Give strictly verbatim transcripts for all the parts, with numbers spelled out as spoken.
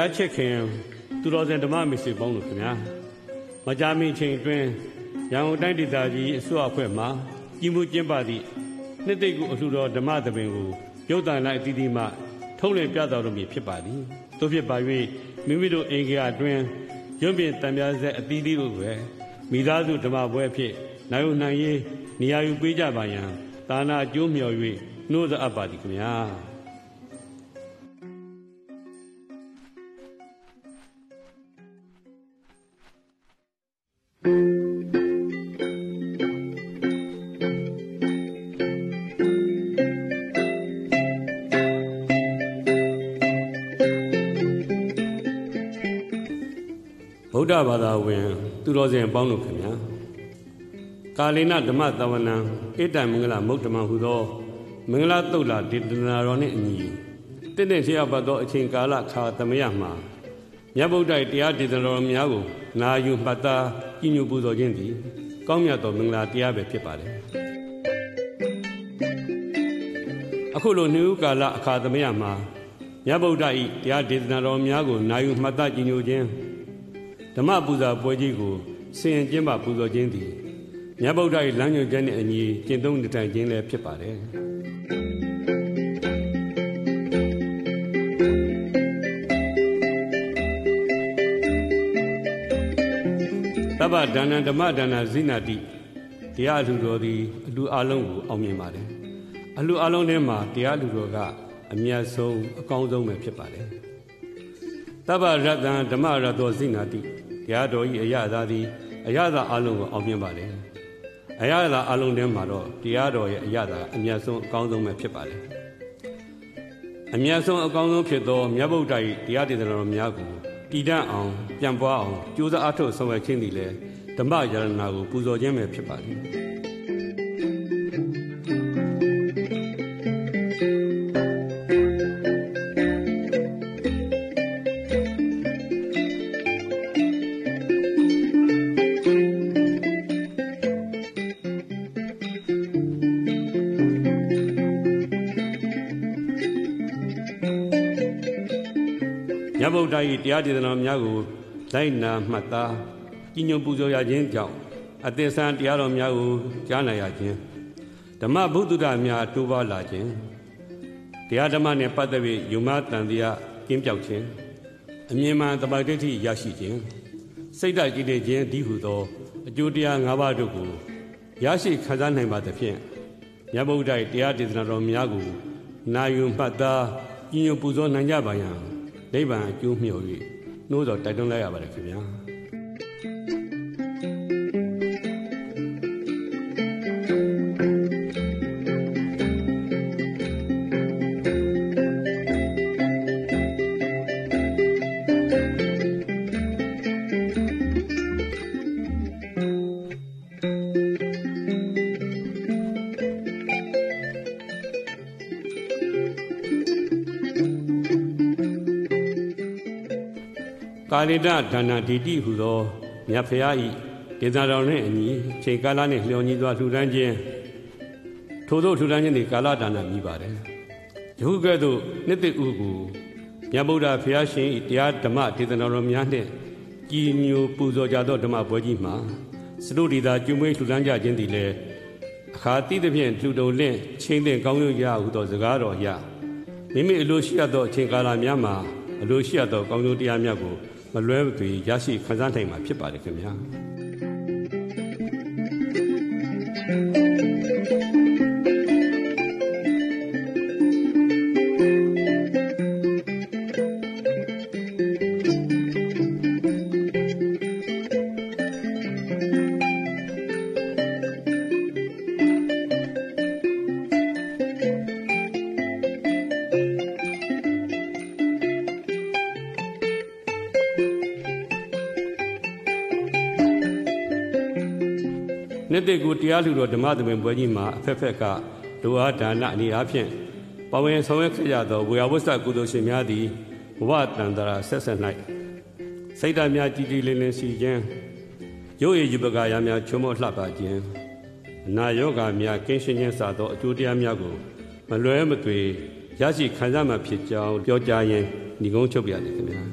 ရားချစ်ခင်သူတော်စင်ဓမ္မမိတ်ဆွေပေါင်းတို့ခင်ဗျာမကြာမီချိန်အတွင်းရန်ကုန်တိုင်းဒေသကြီးအစိုးရအဖွဲ့မှကြီးမှုကျင်းပသည့်နှစ်သိမ့်ကိုအလှူတော်ဓမ္မသဘင်ကိုရုပ်သံလိုက်အသီးသီးမှထုတ်လွှင့်ပြသတော်မူဖြစ်ပါသည်သို့ဖြစ်ပါ၍မိမိတို့အင်္ဂါအတွင်းရုပ်ပြင်တံပြားဆက်အသီးသီးတို့ပဲမိသားစုဓမ္မပွဲအဖြစ်နိုင်ုံနိုင်ရေးနေရာယူပေးကြပါရန်သာနာအကျိုးမြော်၍နှိုးဆော်အပ်ပါသည်ခင်ဗျာဗုဒ္ဓဘာသာဝင်သူတော်စင်ပေါင်းတို့ခင်ဗျာကာလေနဓမ္မသဝနံဧတံမင်္ဂလမုဒ္ဓမဟုသောမင်္ဂလာသုတ်လာဒေသနာတော်နှင့်အညီတင့်တဲ့လျှောက်ပတ်သောအချိန်ကာလခါသမယမှာမြတ်ဗုဒ္ဓ၏တရားဒေသနာတော်များကိုနာယူမှတ်သားကြည်ညိုပူဇော်ခြင်းသည်ကောင်းမြတ်သောမင်္ဂလာတရားပဲဖြစ်ပါတယ်အခုလိုနှူးကာလအခါသမယမှာမြတ်ဗုဒ္ဓ၏တရားဒေသနာတော်များကိုနာယူမှတ်သားကြည်ညိုခြင်းဓမ္မပူဇာပွဲကြီးကိုဆင်ရင်ကျင်းပပူဇော်ခြင်းသည်မြတ်ဗုဒ္ဓ၏လမ်းညွှန်ချက်နှင့်အညီကျင့်သုံးနေထိုင်ခြင်းလည်းဖြစ်ပါတယ်တပ္ပဒါနံဓမ္မဒါနဇိနာတိတရားအလှူတော်သည်အလှူအလုံးကိုအောင်မြင်ပါတယ်အလှူအလုံးထဲမှာတရားအလှူတော်ကအမြတ်ဆုံးအကောင်းဆုံးပဲဖြစ်ပါတယ်တပ္ပရတ္တံဓမ္မရတ္တောဇိနာတိတရားတော်၏အရသာသည်အရသာအလုံးကိုအောင်မြင်ပါတယ်အရသာအလုံးထဲမှာတော့တရားတော်ရဲ့အရသာအမြတ်ဆုံးအကောင်းဆုံးပဲဖြစ်ပါတယ်အမြတ်ဆုံးအကောင်းဆုံးဖြစ်သောမြတ်ဗုဒ္ဓ၏တရားဒေသနာတော်များကိုတည်တံ့အောင်ပြန်ပွားအောင်ကြိုးစားအားထုတ်ဆောင်ရွက်ခြင်းသည်လည်းဓမ္မယရဏကိုပူဇော်ခြင်းပဲဖြစ်ပါတယ်မြတ်ဗုဒ္ဓ၏တရားဒေသနာများကိုလိုက်နာမှတ်သားကြည်ညိုပူဇော်ရခြင်းကြောင့်အသစ္စာတရားတော်များကိုကြားနာရခြင်းဓမ္မဗုဒ္ဓများတိုးပွားလာခြင်းတရားဓမ္မနှင့်ပတ်သက်၍ယုံမှားတန်တရားကင်းပြောက်ခြင်းအမြင်မှန်တပါတိဋ္ဌိရရှိခြင်းစိတ်ဓာတ်ကြည်လင်ခြင်းဒီဟုသောအကျိုးတရား၅ပါးတို့ကိုရရှိခံစားနိုင်ပါသဖြင့်မြတ်ဗုဒ္ဓ၏တရားဒေသနာတော်များကိုနာယူမှတ်သားကြည်ညိုပူဇော်နိုင်ကြပါရန်နိဗ္ဗာန်အကျိုးမြော်၍နှိုးဆော်တိုက်တွန်းလိုက်ရပါတယ်ခင်ဗျာကာလိတဒါနဒိဋ္ဌိဟုသောမြတ်ဖရာ၏ဒေသနာတော်နှင့်အညီချိန်ကာလနှင့်လျော်ညီစွာလှူဒန်းခြင်းထို့သောလှူဒန်းခြင်းသည်ကာလဒါနမြည်ပါတယ်ယခုကဲ့သို့နှစ်သိဥကိုမြတ်ဗုဒ္ဓဖရာရှင်၏တရားဓမ္မဒေသနာတော်များနှင့်ကြည်ညိုပူဇော်ကြသောဓမ္မပွဲကြီးမှာစတုဒီသာကျွမွေးလှူဒန်းကြခြင်းသည်လည်းအခါတိသဖြင့်လှူဒုံလင့်ချင်းသင်ကောင်းရဟုသောစကားတော်အရမိမိအလိုရှိရသောအချိန်ကာလများမှာအလိုရှိရသောကောင်းကျိုးတရားများကိုမလွဲမသွေရရှိခံစားနိုင်မှာဖြစ်ပါတယ်ခင်ဗျာနှစ်သိကိုတရားလူတော်ဓမ္မသဘင်ပွဲကြီးမှာအဖက်ဖက်ကဒုအားဒါနအနေအားဖြင့်ပဝင်ဆောင်ရွက်ခဲ့ကြသောဝေယဝစ္စကုသိုလ်ရှင်များသည်ဘဝတန်တရာဆက်ဆက်၌စိတ်ဓာတ်များကြည်ကြည်လင်လင်ရှိခြင်းရုပ်ရည်ယူပကာရများချုံမောလှပခြင်းအနာယောဂများကင်းရှင်းခြင်းစသောအကျိုးတရားများကိုမလွဲမသွေရရှိခံစားမှဖြစ်ကြောင်းပြောကြားရင်းညီကုန်းချုပ်ပြရတယ်ခင်ဗျာ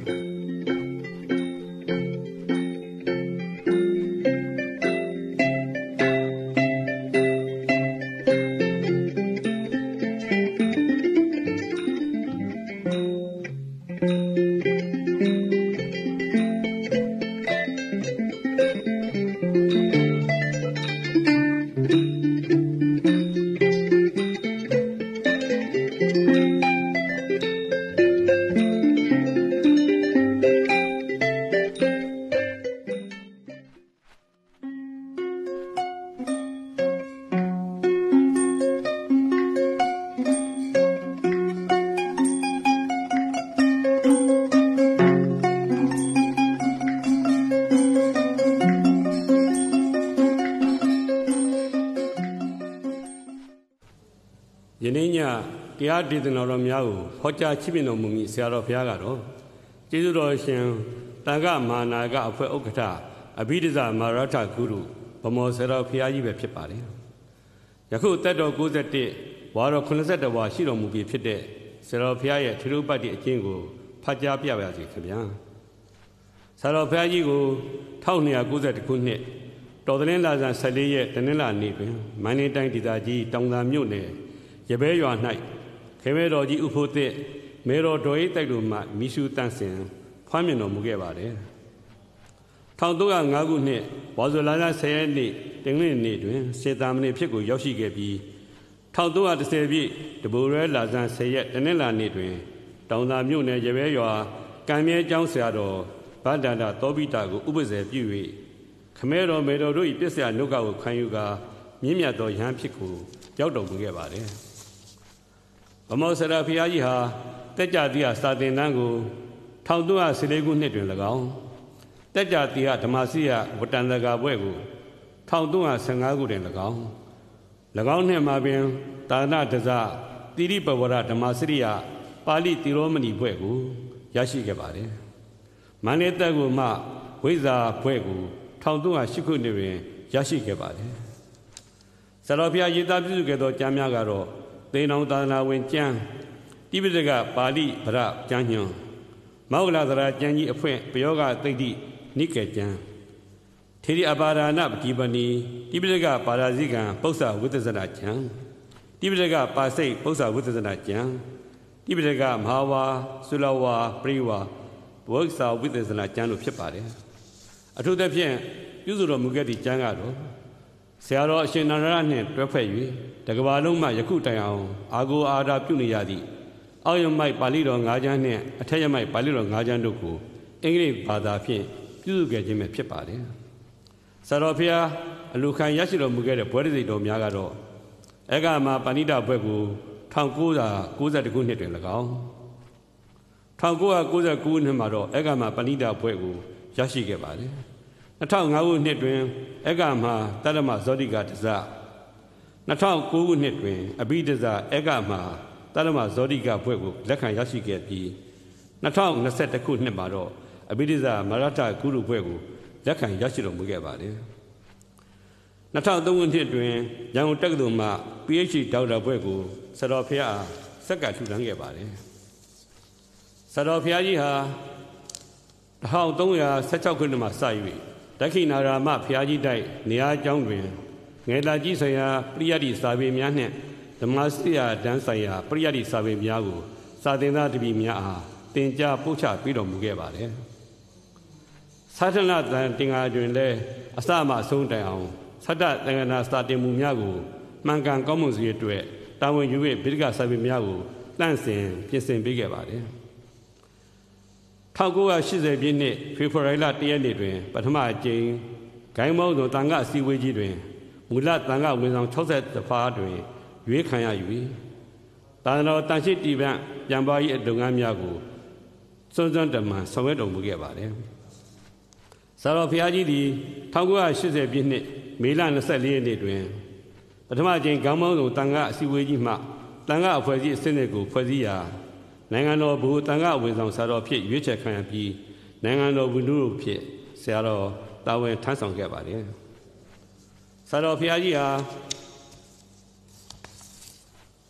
တရားဒေသနာတော်များကိုဟောကြားချီးမြှင့်တော်မူမည်ဆရာတော်ဘုရားကတော့ကျေးဇူးတော်ရှင်တန်ခမာနာကအဖွဲ့ဥက္ကဋ္ဌအဘိဓဇမဟာရထဂုရုဗမောဆရာတော်ဘုရားကြီးပဲဖြစ်ပါတယ်ယခုတက်တော်၉၁ဝါတော်၇၁ဝါရှိတော်မူပြီဖြစ်တဲ့ဆရာတော်ဘုရားရဲ့ထေရဥပတ္တိအကျင့်ကိုဖတ်ကြားပြပါရစေခင်ဗျာဆရာတော်ဘုရားကြီးကို၁၂၉၁ခုနှစ်တော်သလင်းလာဇန်၁၄ရက်တနင်္လာနေ့တွင်မန္တလေးတိုင်းဒေသကြီးတောင်သာမြို့နယ်ရဘဲရွာ၌ခေမဲတော်ကြီးဥဖို့သစ်မေတော်တော်၏တိုက်တို့မှမိရှုတန့်စင်ဖွမ်းမြင်တော်မူခဲ့ပါတယ်၁၃၀၅ခုနှစ်ဝါဆိုလဆယ်ရက်နေ့တင်္ဂနွေနေ့တွင်စေတာမဏေဖြစ်ကိုရောက်ရှိခဲ့ပြီး၁၃၁၀ပြည့်တဘူရဲလာဇန်၁၀ရက်တနင်္လာနေ့တွင်တောင်သာမြို့နယ်ရဘဲရွာကံမြဲကျောင်းဆရာတော်ဗဒ္ဒန္တသောပိတကိုဥပဇေပြု၍ခမဲတော်မေတော်တို့၏ပစ္စယနုက္ခကိုခံယူကာမြင့်မြတ်သောယဟန်ဖြစ်ကိုရောက်တော်မူခဲ့ပါတယ်ဗမောဆရာဘုရားကြီးဟာတက်ကြတိယစာသင်တန်းကို၁၃၁၄ခုနှစ်တွင်၎င်းတက်ကြတိယဓမ္မစီယဝတ္တန်တကာဘွဲ့ကို၁၃၁၅ခုတွင်၎င်း၎င်းနှစ်မှာပင်သာသနာတဇတိရိပဝရဓမ္မစရိယပါဠိတိရောမဏိဘွဲ့ကိုရရှိခဲ့ပါတယ်မန္တလေးတက်ကိုမှဝိဇ္ဇာဘွဲ့ကို၁၃၀၈ခုနှစ်တွင်ရရှိခဲ့ပါတယ်ဆရာတော်ဘုရားရေးသားပြုစုခဲ့သောကျမ်းများကတော့သေနောင်သာသနာဝင်ကျမ်းတိပိဋကပါဠိဗရကျမ်းညွန်မောဂလသရာကျမ်းကြီးအဖွင့်ပယောဂသိတ္တိနိကေကျမ်းထေရီအပါဒာနပတိပဏီတိပိဋကပါရာဇိကံပု္ပ္ပဝိသဇနာကျမ်းတိပိဋကပါစိတ်ပု္ပ္ပဝိသဇနာကျမ်းတိပိဋကမဟာဝါသုလဝါပရိဝါဝိသဝိသဇနာကျမ်းတို့ဖြစ်ပါတယ်အထူးသဖြင့်ပြုစုတော်မူခဲ့သည့်ကျမ်းကတော့ဆရာတော်အရှင်နန္ဒရနှင့်တွဲဖက်၍တကဘာလုံးမှယခုတိုင်အောင်အာကိုအာဓာပြုနေရသည့်အောက်ရမိုက်ပါဠိတော်၅ကျမ်းနှင့်အထက်ရမိုက်ပါဠိတော်၅ကျမ်းတို့ကိုအင်္ဂလိပ်ဘာသာဖြင့်ပြုစုခဲ့ခြင်းပဲဖြစ်ပါတယ်ဆရာတော်ဘုရားအလူခံရရှိတော်မူခဲ့တဲ့ဘွဲ့တစိတ်တော်များကတော့အေကမာပဏိတဘွဲ့ကို၁၉၉၁ခုနှစ်တွင်၎င်း၁၉၉၉ခုနှစ်မှာတော့အေကမာပဏိတဘွဲ့ကိုရရှိခဲ့ပါတယ်၂၀၀၅ခုနှစ်တွင်အေကမာတတ္တမဇောတိကတဇ၂၀၀၉ခုနှစ်တွင်အဘိဓဇအေကမာတတ္တမဇောတိကဘွဲ့ကိုလက်ခံရရှိခဲ့ပြီး၂၀၂၁ခုနှစ်မှာတော့အဘိဓဇမရထဂုရုဘွဲ့ကိုလက်ခံရရှိတော်မူခဲ့ပါတယ်၂၀၀၃ခုနှစ်တွင်ရန်ကုန်တက္ကသိုလ်မှ ပီအိုက်ဒီ ဒေါက်တာဘွဲ့ကိုဆရာတော်ဘုရားဆက်ကထူထမ်းခဲ့ပါတယ်ဆရာတော်ဘုရားကြီးဟာ၁၃၁၆ခုနှစ်မှာစ၍ဒက္ခိဏာရာမဘုရားကြီးတိုက်နေရာကျောင်းတွင်ငယ်လာကြီးဆိုင်ရာပရိယတ္တိစာပေများနှင့်ဓမ္မစရိယာတန်းဆိုင်ရာပရိယတ္တိစာပေများကိုစာသင်သားတပည့်များအားသင်ကြားပို့ချပေးတော်မူခဲ့ပါတယ်သာသနာ့တန်တင်္ဂါတွင်လည်းအစမှအဆုံးတိုင်အောင်သတ္တသင်္ကနာစာတင်မှုများကိုမှန်ကန်ကောင်းမွန်စေအတွက်တာဝန်ယူ၍ဗိဓကစာပေများကိုတန့်စင်ပြင်ဆင်ပေးခဲ့ပါတယ်၁၉၈၀ပြည့်နှစ်ဖေဖော်ဝါရီလ၁ရက်နေ့တွင်ပထမအကြိမ်ဂိုင်းမောင်းသောတန်ခါအစည်းအဝေးကြီးတွင်မူလတန်ခါဝန်ဆောင်၆၁ပါးတွင်ရွေးခံရ၍သာသနာတော်တန်ရှိတည်ပံ့ပြန်ပွားရေးလုပ်ငန်းများကိုစွန့်စွန့်တမန်ဆောင်ရွက်တော်မူခဲ့ပါတယ်ဆရာတော်ဘုရားကြီးသည်၁၉၈၀ပြည့်နှစ်မေလ၂၄ရက်နေ့တွင်ပထမအကြိမ်ဂိုင်းမောင်းသောတန်ခါအစည်းအဝေးကြီးမှတန်ခါအဖွဲ့အစည်းအစစ်အနစ်ကိုဖွဲ့စည်းရာနိုင်ငံတော်ဘုတန်ခါဝန်ဆောင်ဆရာတော်ဖြစ်ရွေးချယ်ခံရပြီးနိုင်ငံတော်ဝန်တို့ဖြစ်ဆရာတော်တာဝန်ထမ်းဆောင်ခဲ့ပါတယ်ဆရာတော်ဘုရားကြီးဟာ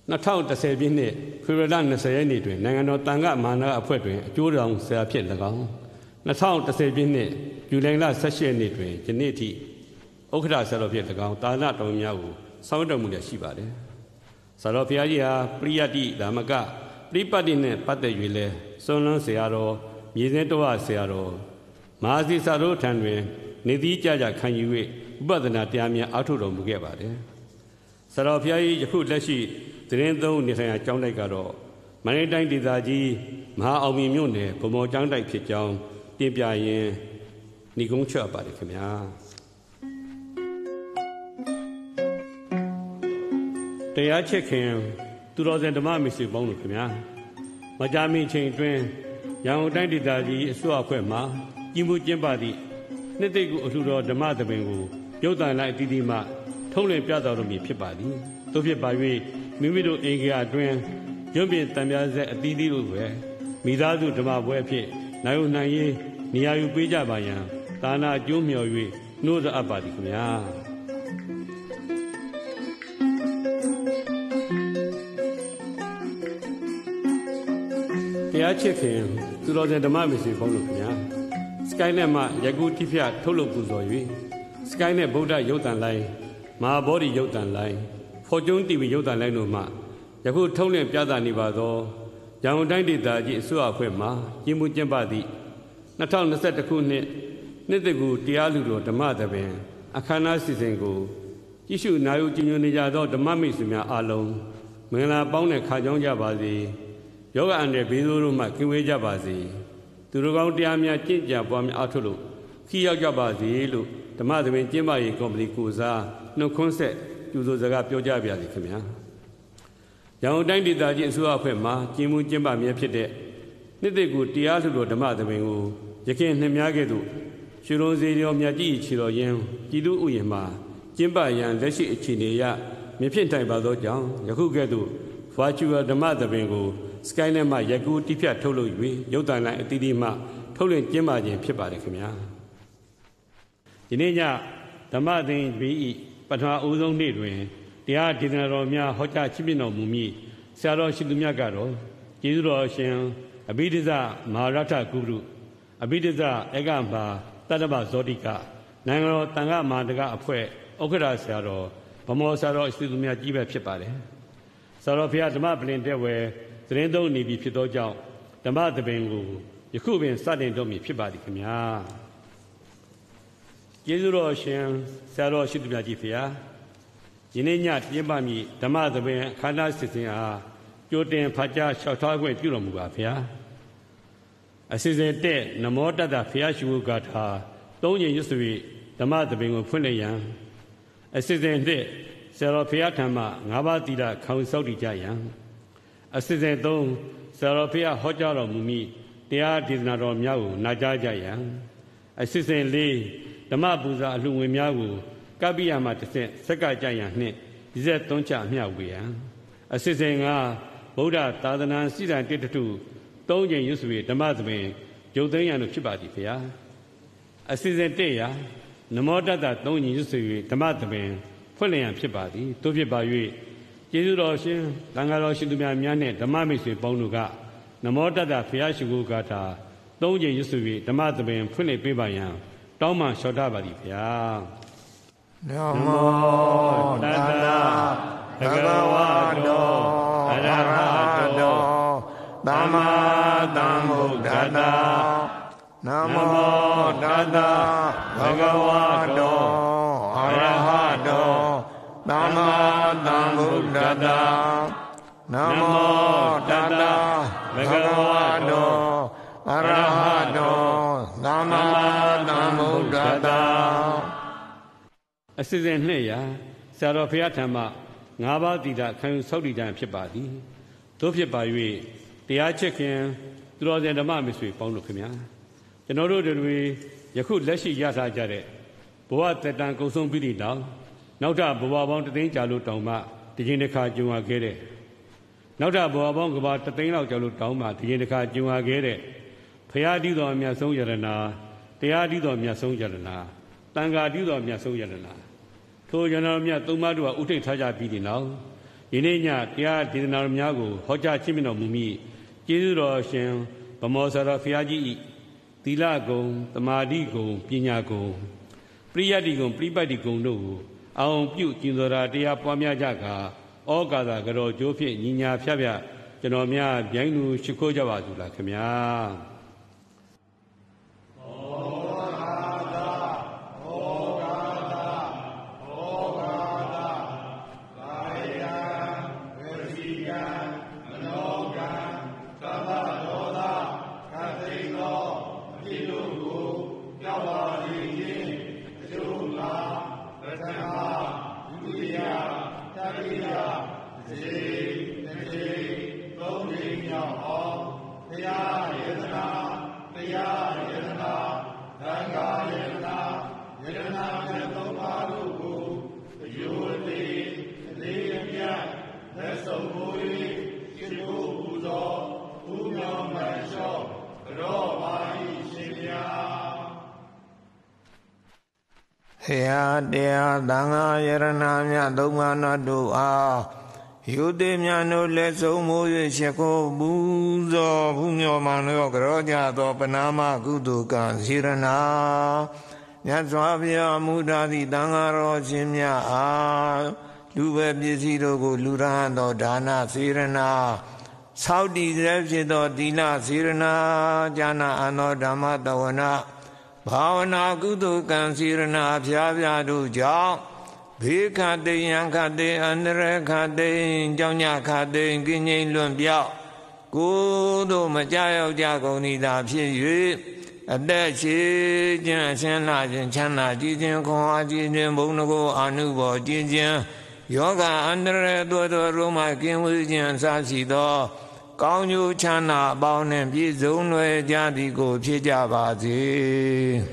နှစ်ထောင်တစ်ဆယ်ပြည့်နှစ်ဖေဖော်ဝါရီလနှစ်ဆယ်ရက်နေ့တွင်နိုင်ငံတော်တန်ခါမာနအဖွဲ့တွင်အကျိုးတော်ဆရာဖြစ်၎င်းနှစ်ထောင်တစ်ဆယ်ပြည့်နှစ်ဇူလိုင်လဆယ့်ရှစ်ရက်နေ့တွင်ယနေ့ထိဥက္ကဋ္ဌဆရာတော်ဖြစ်၎င်းတာသနာတော်များကိုစောင့်တော်မူလျက်ရှိပါတယ်ဆရာတော်ဘုရားကြီးဟာပရိယတ္တိဓမ္မကပရိပတ်တိနှင့်ပတ်သက်၍လဲစွန့်လွန်းဆရာတော်မြေစင်းတော်ဆရာတော်မဟာစီစာတို့ထံတွင်နေသီးကြကြခံယူ၍ဥပဒနာတရားများအားထုတ်တော်မူခဲ့ပါတယ်ဆရာတော်ဘုရားကြီးယခုလက်ရှိသတင်းသုံးနေထိုင်ရာကျောင်းတိုက်ကတော့မန္တလေးတိုင်းဒေသကြီးမဟာအောင်မြင်မြို့နယ်ဗမော်ကျောင်းတိုက်ဖြစ်ကြောင်းတင်ပြရင်းညီကုန်းချပါတယ်ခင်ဗျာတရားချစ်ခင်သူတော်စင်ဓမ္မမိတ်ဆွေပေါင်းတို့ခင်ဗျာမကြာမီချိန်အတွင်းရန်ကုန်တိုင်းဒေသကြီးအစိုးရအဖွဲ့မှကြီးမှုကျင်းပသည့်နှစ်သိက္ခူအလှူတော်ဓမ္မသဘင်ကိုရုပ်သံလိုက်အသီးသီးမှထုံးလင်းပြသတော်မူဖြစ်ပါသည်သို့ဖြစ်ပါ၍မိမိတို့အင်္ဂါအတွင်းရုပ်ပြင်တံပြားဆက်အသီးသီးတို့ပဲမိသားစုဓမ္မပွဲအဖြစ်နိုင်ုံနိုင်ရေးနေရာယူပေးကြပါရန်သာနာအကျိုးမြော်၍နှိုးဆော်အပ်ပါသည်ခင်ဗျာတရားချစ်ခင်သူတော်စင်ဓမ္မမိတ်ဆွေပေါင်းတို့ခင်ဗျာ Skynet မှာယခုတိဖြတ်ထုတ်လုပ်ပူဇော်၍ Skynet ဗုဒ္ဓရုပ်သံလိုင်းမဟာဗောဓိရုပ်သံလိုင်း Fortune တီဗီ ရုပ်သံလိုင်းတို့မှယခုထုတ်လင်းပြသနေပါသောရန်ကုန်တိုင်းဒေသကြီးအစိုးရအဖွဲ့မှကြီးမှုကျင်းပသည့်နှစ်ထောင်နှစ်ဆယ့်တစ်ခုနှစ်နှစ်သိက္ခူတရားလူတော်ဓမ္မသဘင်အခမ်းအနားစီစဉ်ကိုကြည့်ရှုနာယူကြည်ညိုနေကြသောဓမ္မမိတ်ဆွေများအားလုံးမင်္ဂလာပေါင်းနဲ့ခါကြောင်းကြပါစေယောဂအန္တရာယ်ဘေးဆိုးတို့မှကင်းဝေးကြပါစေသူတို့ကောင်းတရားများကျင့်ကြံပွားများအားထုတ်လို့ခီးရောက်ကြပါစေလို့ဓမ္မသဘင်ကျင်းပရေးကော်မတီကိုစားနှုတ်ခွန်းဆက်ကျူဆိုစကားပြောကြပါစေခင်ဗျာရန်ကုန်တိုင်းဒေသကြီးအစိုးရအဖွဲ့မှကျင်းမှုကျင်းပမြဲဖြစ်တဲ့နှစ်သိက္ခူတရားလှူတော်ဓမ္မသဘင်ကိုရခင်နှစ်များကဲ့သို့ရွှေလုံးစေတော်မြတ်ကြီးခြေတော်ရင်းပြည်သူဥယျာဉ်မှာကျင်းပရန်လက်ရှိအခြေအနေရမြဖြစ်တိုင်ပါသောကြောင့်ယခုကဲ့သို့ Virtual ဓမ္မသဘင်ကို Skynet မှယခုတိဖြတ်ထုတ်လုပ်၍ရုပ်သံလိုင်းအသီးသီးမှထုတ်လွှင့်ကျင်းပခြင်းဖြစ်ပါတယ်ခင်ဗျာဒီနေ့ညဓမ္မသင်ပြီးဤပထမအဦးဆုံးနေ့တွင်တရားဒေသနာတော်များဟောကြားချီးမြှင့်တော်မူမည်ဆရာတော်ရှိသူမြတ်ကတော့ကျေးဇူးတော်ရှင်အဘိဓိဇမဟာရထကုရုအဘိဓိဇအေကမာတတ္တဗဇောတိကနိုင်ငံတော်တန်ခါမာတကအဖွဲ့ဥက္ကဋ္ဌဆရာတော်ဗမောဆရာတော်ရှိသူမြတ်ကြီးပဲဖြစ်ပါတယ်ဆရာတော်ဘုရားဓမ္မပလင်တဲ့ဝယ်သတင်းသုံးနေပြီဖြစ်သောကြောင့်ဓမ္မသဘင်ကိုယခုပင်စတင်တော်မူဖြစ်ပါသည်ခင်ဗျာကျေးဇူးတော်ရှင်ဆရာတော်ရှိသူမြတ်ကြီးဖေဟာယနေ့ညပြင်းပမည်ဓမ္မသဘင်ခန္ဓာစစ်စင်အားကြိုတင်ဖတ်ကြားလျှောက်ထားခွင့်ပြုတော်မူပါဖေဟာအစီအစဉ်တဲ့နမောတတ္တဖေဟာရှိဝဂါထာသုံးညရွတ်စွေဓမ္မသဘင်ကိုဖွင့်လှစ်ရန်အစီအစဉ်တဲ့ဆရာတော်ဖေဟာထံမှငါးပါးသီလခေါင်းဆောက်တည်ကြရန်အစီအစဉ်သုံးဆရာတော်ဖေဟာဟောကြားတော်မူမည်တရားဒေသနာတော်များကိုနာကြားကြရန်အစီအစဉ်လေးဓမ္မပူဇာအလှူငွေများကိုကပ္ပိယမှာတစ်ဆင့်စက္ကကြရန်နှင့်ဒီဇက်သုံးချအမျှဝေရန်အစစ်စင်ကဗုဒ္ဓသာသနာစိတံတိတ္တုသုံးချိန်ရွတ်စွေဓမ္မသဘင်ရုပ်သိမ်းရန်တို့ဖြစ်ပါသည်ဖေဟာအစစ်စင်တဲ့ရာနမောတတ္တသုံးချိန်ရွတ်စွေဓမ္မသဘင်ဖွင့်လျင်ဖြစ်ပါသည်တို့ဖြစ်ပါ၍ကျေးဇူးတော်ရှင်သံဃာတော်ရှင်သူများများနှင့်ဓမ္မမိတ်ဆွေပေါင်းတို့ကနမောတတ္တဖေဟာရှိခိုးဂါထာသုံးချိန်ရွတ်စွေဓမ္မသဘင်ဖွင့်လှစ်ပေးပါရန်တောင်းပန်လျှောက်ထားပါသည်ဖေဟာနမောတတ္တဘဂဝတောအရဟတောသမ္မာသမ္ဗုဒ္ဓတ္တနမောတတ္တဘဂဝတောအရဟတောသမ္မာသမ္ဗုဒ္ဓတ္တနမောတတ္တဘဂဝတောအရဟတောသမ္မာသမ္ဗုဒ္ဓတ္တအစီအစဉ်နှစ်ရာဆရာတော်ဘုရားထံမှငါးပါးသီလခံယူဆောက်တည်ကြဖြစ်ပါသည်တို့ဖြစ်ပါ၍တရားချစ်ခင်သူတော်စင်ဓမ္မမိတ်ဆွေပေါင်းတို့ခင်ဗျာကျွန်တော်တို့တွေယခုလက်ရှိရထားကြတဲ့ဘဝတက်တန်ကုံဆုံးပြီးတဲ့နောက်နောက်ထပ်ဘဝပေါင်းတသိန်းကြာလို့တောင်မှဒီချိန်တစ်ခါကြုံရခဲ့တဲ့နောက်ထပ်ဘဝပေါင်းကဘာတသိန်းလောက်ကြာလို့တောင်မှဒီချိန်တစ်ခါကြုံရခဲ့တဲ့ဘုရားတည်တော်မြတ်ဆုံးယရနာတရားတည်တော်မြတ်ဆုံးယရနာတန်ခါတည်တော်မြတ်ဆုံးယရနာထိုယရနာမြတ်သုံးပါးတို့ကဥထိတ်ထားကြပြီးတဲ့နောက်ယဒီနေ့ညတရားဒေသနာတော်များကိုဟောကြားခြင်းမြတ်တော်မူမည်ကျေးဇူးတော်ရှင်ဗမောဆရာဘုရားကြီး၏သီလဂုဏ်သမာဓိဂုဏ်ပညာဂုဏ်ပရိယတ္တိဂုဏ်ပရိပတ်တိဂုဏ်တို့ကိုအောင်ပြုကျင့်တော်ရာတရားပွားများကြကာဩကာသကတော်ကျိုးဖြင့်ညီညာဖြတ်ဖြတ်ကျွန်တော်များဗျိုင်းလူရှိခိုးကြပါစို့လားခင်ဗျာ Hea dea danga yerana mya domana doa Yude mya no le so mo ye sheko buzo bunyo mano groja do panama kudu kan sirana Nya swabya muda di danga ro chin mya a Lube pisi do ko luran do dana sirana Saudi repsi do dina sirana Jana ano dhamma tawana Bhavana kudu kan sirana phya phya du jaung Bhi khate yang khate andare khate Chao nya khate kinh nghi luận biểu Kudu ma cha yau cha gong ni da phit yu Adet chi chin sin la chin chan la chi chin khong a chi chin bông na ko anu bo chi chin Yoga andare do do ru ma kin wu chin sa si do Cao nhu chan na bao nên pi zung nuôi gia đi cô phía gia bà gì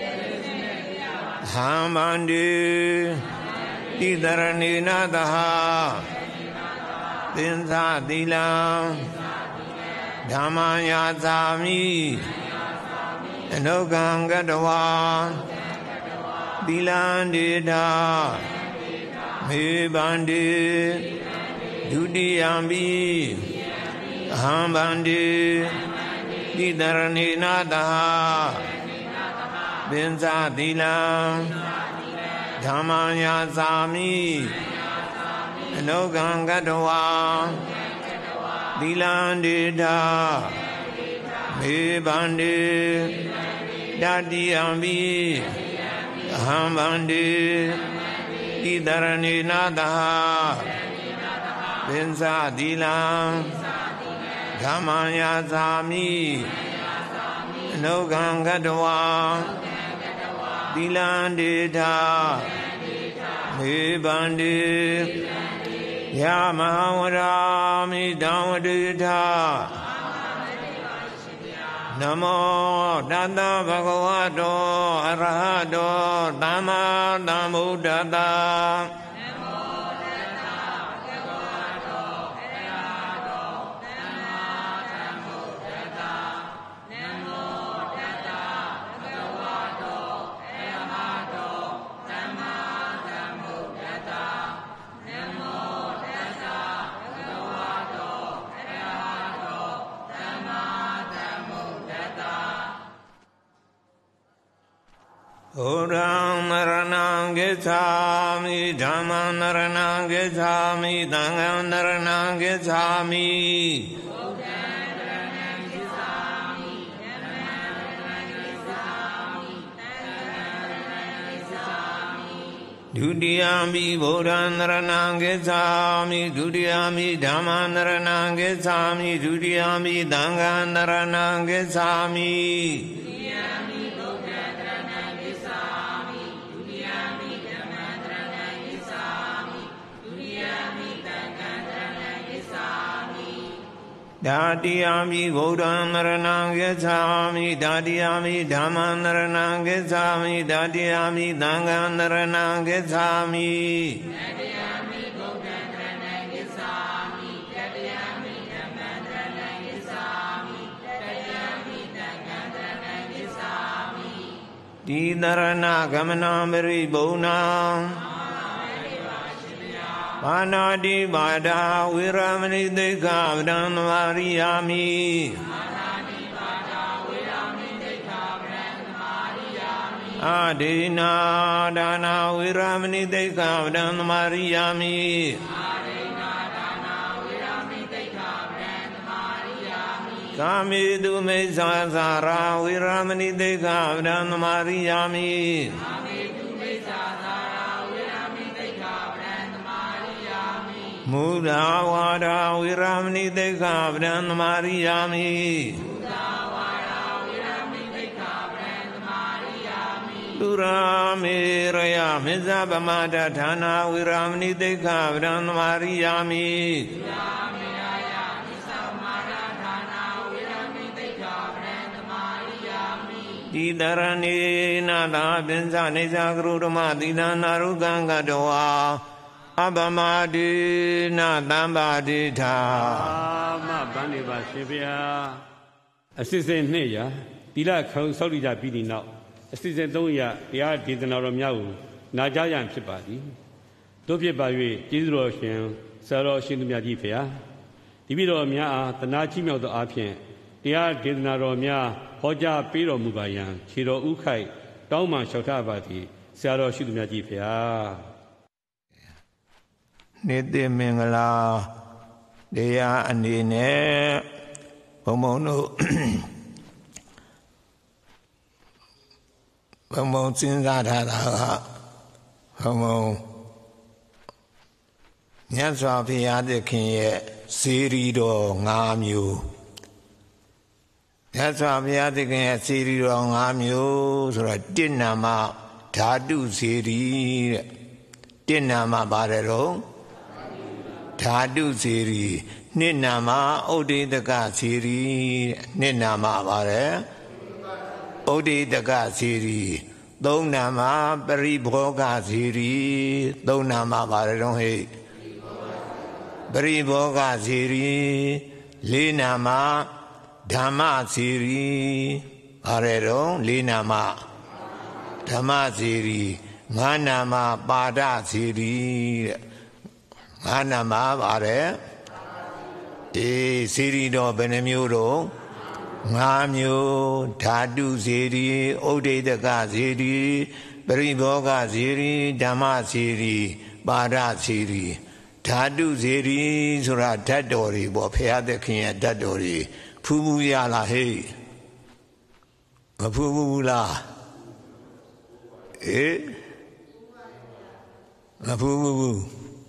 Ham ban đi Đi đara ni na ta ha Tin sa ti la Dhamma ya sa mi Eno gang gatawa Ti lan đi đa Mi ban đi Du đi am bi Ham bandi di dharani nata Binsa tilam Dhamanya sami Enogang gatawa Tilan dita Me bandi Dati ambi Ham bandi di dharani nata Binsa tilam Dhamaya sami Nogang gatawa Tilan dita Me bandi Ya mahawara mi dhamadita Namo Tata Bhagavato Arahato Dhamma Dhammuddhata Odam naranang gecami, Dhamma naranang gecami, Dangam naranang gecami. Dudiyami Bodhan naranang gecami, Dudiyami Dhamma naranang gecami, Dudiyami Dangam naranang gecami. Dadiyami Bodhan naranang gecami, Dadiyami Dhamma naranang gecami, Dadiyami Dangam naranang gecami. Dadiyami Bodhan naranang gecami, Dadiyami Dhamma naranang gecami, Dadiyami Dangam naranang gecami. Di narana gamanam beri bonam ပါဏာတိပါဒာဝေရမဏိသိက္ခာပဒံသမာရိယာမိပါဏာတိပါဒာဝေရမဏိသိက္ခာပဒံသမာရိယာမိအာဒေနာဒါနာဝေရမဏိသိက္ခာပဒံသမာရိယာမိအာဒေနာဒါနာဝေရမဏိသိက္ခာပဒံသမာရိယာမိကာမေတုမေသံသာရာဝေရမဏိသိက္ခာပဒံသမာရိယာမိကာမေတုမေသံသာရာဝေရမဏိသိက္ခာပဒံသမာရိယာမိမုဒ္ဒဝါဒာဝေရမဏိသိက္ခာပဒံသမာရိယာမိမုဒ္ဒဝါဒာဝေရမဏိသိက္ခာပဒံသမာရိယာမိသုရာမေရယမေဇဗမဒဌာနာဝေရမဏိသိက္ခာပဒံသမာရိယာမိသုရာမေရယမေဇဗမဒဌာနာဝေရမဏိသိက္ခာပဒံသမာရိယာမိတိတရဏေနာသာပင်္စနေဇာကရုဓမသီလနာရုကံကတောဝါအပမတိနာတံပါတိထာမဗန္ဒီပါရှင်ဗျာအစစ်စင်နှစ်ရာတိလခုံဆောက်တည်ကြပြီးဒီနောက်အစစ်စင်သုံးရာတရားဒေသနာတော်များကိုနာကြားရန်ဖြစ်ပါသည်တို့ဖြစ်ပါ၍ကျေးဇူးတော်ရှင်ဆရာတော်ရှင်သူမြတ်ကြီးဖေဟာဒီပြည်တော်များအားတနာကြီးမြောက်သောအားဖြင့်တရားဒေသနာတော်များဟောကြားပေးတော်မူပါရန်ခြေတော်ဥခိုက်တောင်းမှလျှောက်ထားပါသည်ဆရာတော်ရှင်သူမြတ်ကြီးဖေဟာနေတိမင်္ဂလာတရားအနေနဲ့ဘုံဘုံတို့ဘုံဘုံစဉ်းစားထားတာကဘုံဘုံမြတ်စွာဘုရားသခင်ရဲ့စေရီတော်၅မျိုးမြတ်စွာဘုရားသခင်ရဲ့စေရီတော်၅မျိုးဆိုတော့တစ်နာမဓာတုစေရီတဲ့တစ်နာမပါတယ်တော့ဓာတုစေရီနှစ်နာမဩဒိတကစေရီနှစ်နာမပါတယ်ဩဒိတကစေရီသုံးနာမပရိဘောဂစေရီသုံးနာမပါတယ်တော့ဟဲ့ပရိဘောဂစေရီလေးနာမဓမ္မစေရီပါတယ်တော့လေးနာမဓမ္မစေရီငါးနာမပါဒစေရီတဲ့ငါးနာမပါတယ်အေးစေရီတော်ဘယ်နှမျိုးတော့ငါးမျိုးဓာတုစေရီဩဒိတကစေရီပရိဘောဂစေရီဓမ္မစေရီပါဒစေရီဓာတုစေရီဆိုတာဓာတ်တော်တွေပေါ့ဘုရားသခင်ရဲ့ဓာတ်တော်တွေဖူးဖူးရလားဟေးမဖူးဘူးလားအေးမဖူးဘူး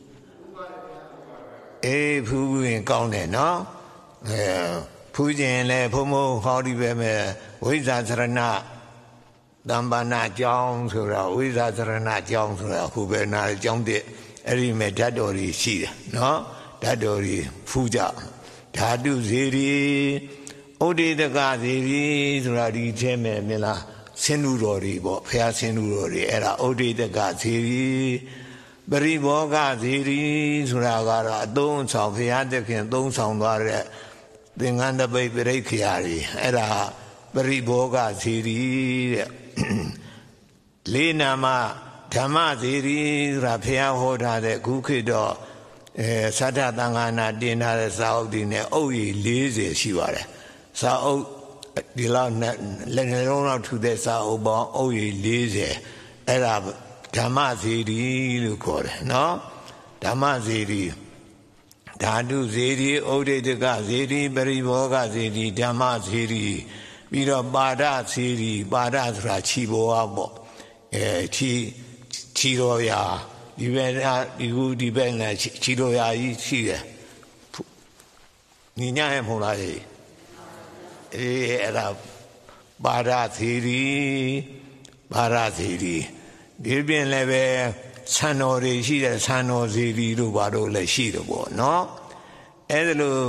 အေးဖူးဘူးရင်ကောင်းတယ်နော်အဲဖူးခြင်းလဲဖုံဖုံဟောဒီပဲမဲ့ဝိဇ္ဇာစရဏတမ္ပနာကြောင်းဆိုတာဝိဇ္ဇာစရဏကြောင်းဆိုတာခုပဲနာကြောင်းတဲ့အဲ့ဒီမဲ့ဓာတ်တော်ကြီးရှိတယ်နော်ဓာတ်တော်ကြီးဖူးကြဓာတုစေရီဩဒိတကစေရီဆိုတာဒီထဲမဲ့မလားဆင်းလူတော်တွေပေါ့ဘုရားဆင်းလူတော်တွေအဲ့ဒါဩဒိတကစေရီပရိဘောဂစေရီဆိုတာကတော့အသုံးဆောင်ဘုရားသခင်သုံးဆောင်သွားတဲ့သင်္ကန်းတပိတ်ပြိခရာတွေအဲ့ဒါပရိဘောဂစေရီတဲ့လေးနာမဓမ္မစေရီဆိုတာဘုရားဟောထားတဲ့ခုခေတ်တော့အဲသတ္တသံဃာနာတင်ထားတဲ့စာအုပ်တွေနဲ့အုပ်ရည်၄၀ရှိပါတယ်စာအုပ်ဒီလောက်လက်နှလုံးလောက်ထူတဲ့စာအုပ်ပေါင်းအုပ်ရည်၄၀အဲ့ဒါဓမ္မစေရီလို့ခေါ်တယ်နော်ဓမ္မစေရီဓာတုစေရီဩဒိတကစေရီပရိဘောဂစေရီဓမ္မစေရီပြီးတော့ပါဒစေရီပါဒဆိုတာခြီဘောပေါ့အဲခြီခြီတော်ရာဒီဘက်ဒီခုဒီဘက်နဲ့ခြီတော်ရာကြီးရှိတယ်ညီညာရဲ့မဟုတ်လားအေးအဲ့ဒါပါဒစေရီပါဒစေရီဒီပြင်လည်းပဲဆံတော်တွေရှိတဲ့ဆံတော်စေတီတို့ဘာတို့လည်းရှိတယ်ပေါ့နော်အဲ့ဒါလို့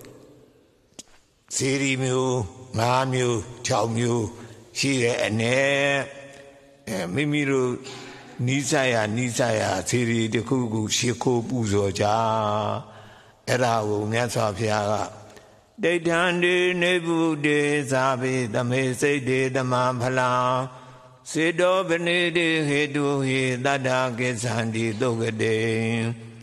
စေတီမျိုး၅မျိုး၆မျိုးရှိတဲ့အနေအဲမိမိတို့နိစ္စယနိစ္စယစေတီတစ်ခုခုရှ िख ိုးပူဇော်ကြအဲ့ဒါကိုမြတ်စွာဘုရားကဒိဋ္ဌံဒီနေဗုဒေဇာဘိသမေစိတ်တေတမဖလာစေတောပနိတိဟေတုဟိတတ္ထကိသန္တိသုကတေ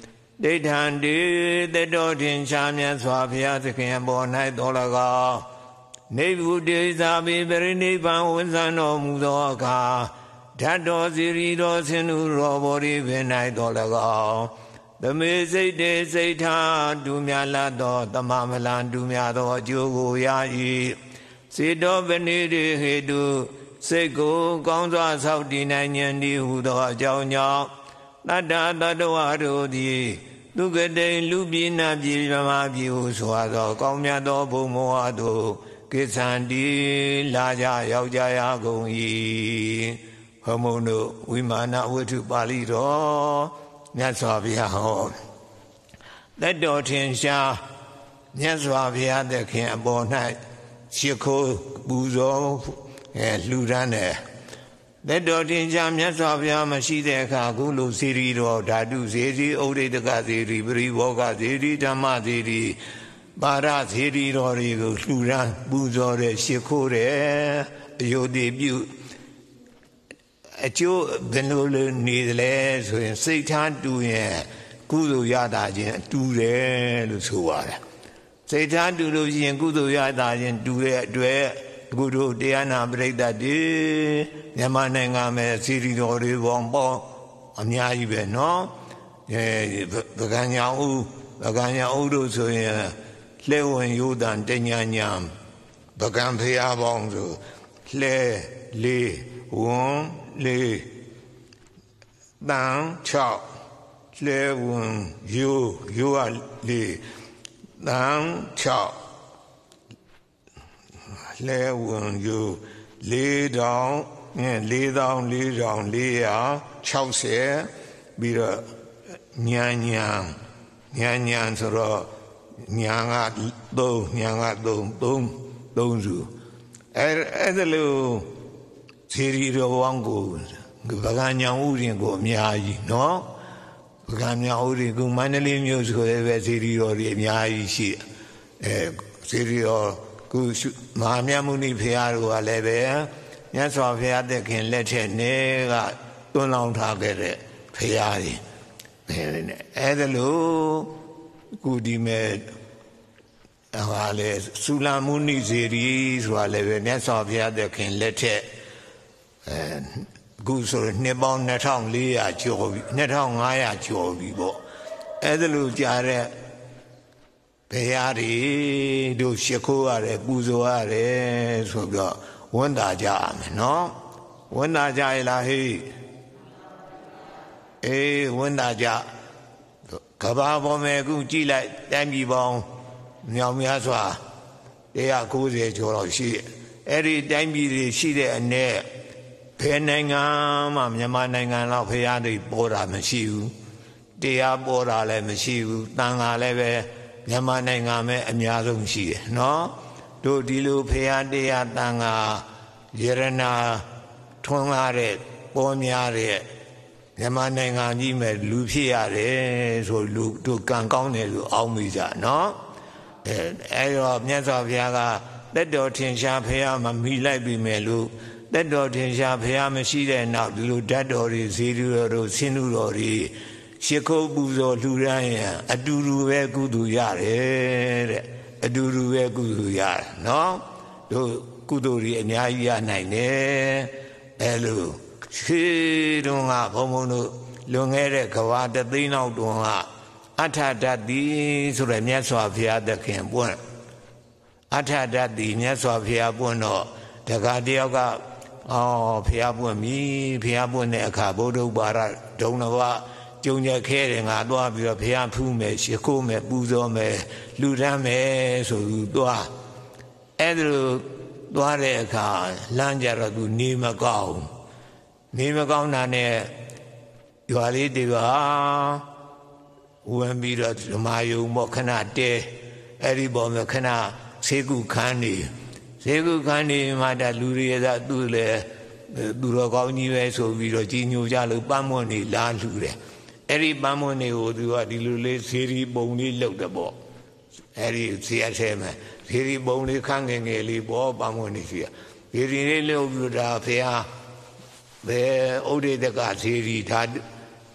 Daytandi, the Dotin Shamia Swabia, the Cambo Night Dolaga. Nebu days are very neighbor with an Omudoka. Tato Zirido Sinu Robori Venai Dolaga. The Mese de Zeta, Dumialado, the Mamalan Dumiado, Jugo Yai. Sido Benidi Hedu, Sego, Gonza Saudi Nanyandi, Hudo, Jaunya. Nada, Nado, di. Lugade, Lubina, Bilama, Biuswado, Comiado, Bumoado, Kisandi, Laja, Yaujaya, Gongi, Homono, Wimana, Witu Balido, Nasavia home. That Dotin Shah, Nasavia, the camp all night, Shiko, Buzo, and Ludane. That Dotin Jam Yasavia Mashide Kagulu Siri or Dadu Ziri, Ode the Gaziri, Brivoga Ziri, Damaziri, Bara Ziri Rorigo, Luran, Buzore, Shikore, your debut. At your Benul Needles, when Satan doing Kudu Yada, do there, Lusuara. Satan do those and Kudu Yada and do it. Guru Diana break that day, Yamananga me Siri Dori Wombo, Amia even no, Baganya U, Baganya Udo so yeah, Leo and Yudan, Denyanyam, Bagampia Bonzo, Le, Le, Won, Le, Down, Chop, Le, Won, You, You are Le, Down, Chop. Lay when you lay down, and lay down, lay down, lay out, Chelsea, be a Nyan Yan, Nyan Yan, so Nyanga, do, Nyanga, do, do, don't you? As a little series of one goes, Baganya Uri go, Miyaji, no? Baganya Uri go, Manali music, ever series or Miyaji, she, series or Mamma Muni Piaru Aleve, Yasofia de King Leche Nega, don't long target Piari. Edelu, Goody made Sulamuni series, while Yasofia de King Leche and Guso Nebon Netong Lia Jovi, Netong Aya Jovi. Edelu Jare. Payari do Shikuare, Buzoare, so one da jam, no? One da jaila he. Eh, one da ja. Kababo me gucci like Dambi Bong, Nyamiaswa. They are good at your she. Every Dambi she and there. Penanga, Yamananga, Payadi, Bora Mashiu. They are Bora Mashiu, Tanga Leve. Yamananga me and Yazum she, no? Do Dilu Payadea Tanga, Yerena, Tongare, Bomiare, Yamananga Nime, Lupiare, so look to Kankone, Almiza, no? Ayo of Nyasa Piaga, that Dotin Shapayama, Mila be Melu, that Dotin Shapayama, she and now do that or is Siru or Sinurori. Shiko Buzo Luraya, Aduru Gudu Yare, Aduru Gudu Yar, no? Do Kuduri and Yaya Nine, Elu, She don't have Homono, Lungere Kawata Dino Dunga, Ata that the Suremiaso Pia the Campuan. Ata that the Niaso Pia Bueno, the Gadioga, oh, Piabu me, Piabu Neka, Bodo Bara, Donava. Junior caring, I do have your Pian Pume, Shikume, Buzo me, Ludame, so you do. Andrew Duareca, Lanjara do Nima Gao. Nima Gao Nane, you are leading ah, when be the Mayu Mokana de, Eribom Kana, Segu Kandi. Segu Kandi, Mada Luria that Dule, Duragoni, so we are Ginu Jalu Bamoni, Landure. Every Bamone would do a little Siri Boni looked about. Every C S M, Siri Boni Kanging Eli Bo Bamoni here. He really looked at the Ode the God Siri Tad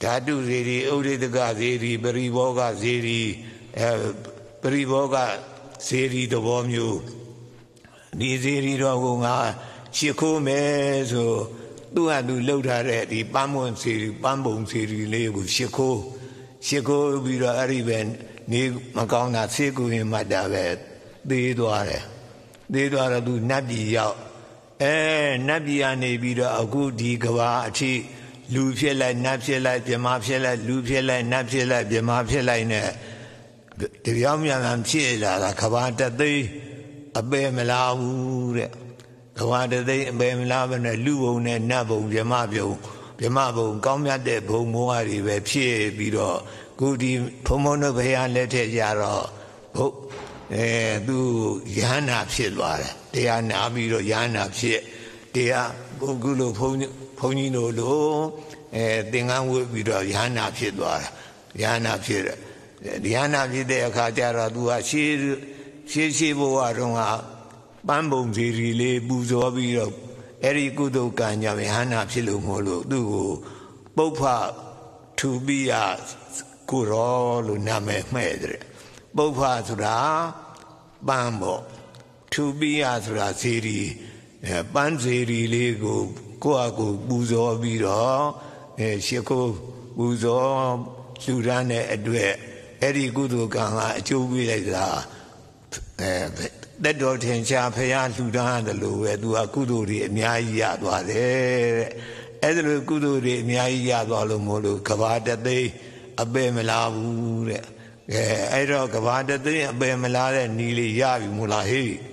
Dadu Zeri, Udega Zeri, Beriboga Zeri, Beriboga Zeri, the Womu, Nizeri Rogunga, Shiko so do I do load her at the Bambon Seri, Bambon Seri, lay with Shiko, Shiko, Vira Ariben, Nig Macona, Seko in my Davet, they do are, they do are do Nabi out. Eh, Nabia Nebida, a good Digawa, Chi, Lupilla, Napsilla, Jamapsilla, Lupilla, Napsilla, Jamapsilla, the Yamian and Chilla, la Cavanta de Abemela, Cavanta de Abemela, and a Luo, and Nabo, Jamabio, Jamabo, Gomia de Pomoari, Webshe, Bido, Goody, Pomono, and let it Yara, eh, do Yana Silva. They are Nabido Yana Pit, they are Bogulo Ponino Lo, Dingan would be the Yana Pit, Yana Pit, the Yana Pit, the Katara, do a she, she, she, Boarunga, Bamboo, Ziri, Buzo, Eri Gudo Kanya, Hana Pilumolo, do Bopa to be a Kuro, Name Medre, Bopa Sura, Bambo. To be as Rasiri, Banzeri Lego, Coago, Buzo, Biro, Sheko, Buzo, Sudane, Edwe, Eri Gudu Ganga, Chubila, that dot in Chapayan, Sudan, the Low, Edua Kuduri, Miaya, Wade, Edru Kuduri, Miaya, Walomolo, Kavada Day, Abemela, Edo Kavada Day, Abemela, Nili Yavi Mulahi.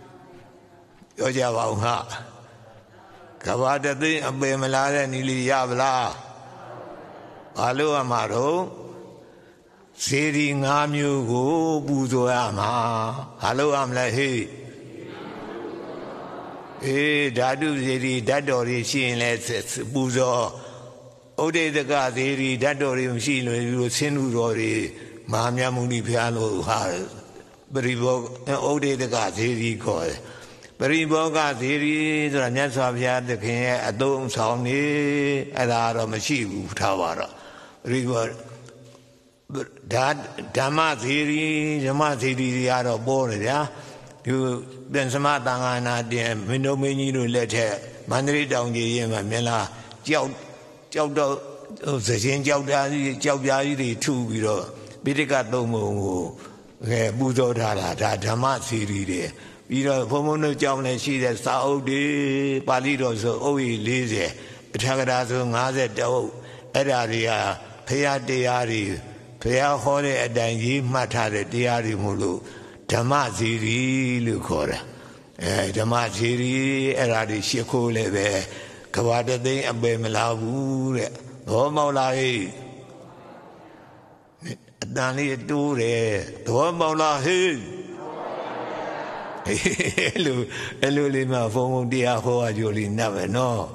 Yojava Kavada de Abemala Nili Yavla Alu Amaro Siri Namu go Buzoama Hello Amlahi Eh Dadu Zeri Dadori Shin Let's Buzo Ode the Gazeri Dadori Machine Sinuri Mamia Muni Piano Beribo Ode the Gazeri call Beriboga theory, the Nasavia, the King, a dome sound, a lot of machine tower. River that Dama theory, Dama theory out of Boria. You then Samatanga, the Minomini letter, Mandri down the Yema Mela, Jout, Jout, the Jane Jouda, Joudari, two, Bitica Domo, Buzo Dada, Dama theory. You know, Pomono John and she that Saudi, Palidos, Oi, Lizzie, Tagadazo, Naza, Edaria, Pea Diari, Pea Hole, and then ye matare Diari Mulu, Tamaziri, Lucora, Tamaziri, Eradi, Shiko Leve, Kavada de Abemelavu, Homolai, Dani Dure, Homolai. Hello, hello, Lima, for Dia Hoa, Julie, never know.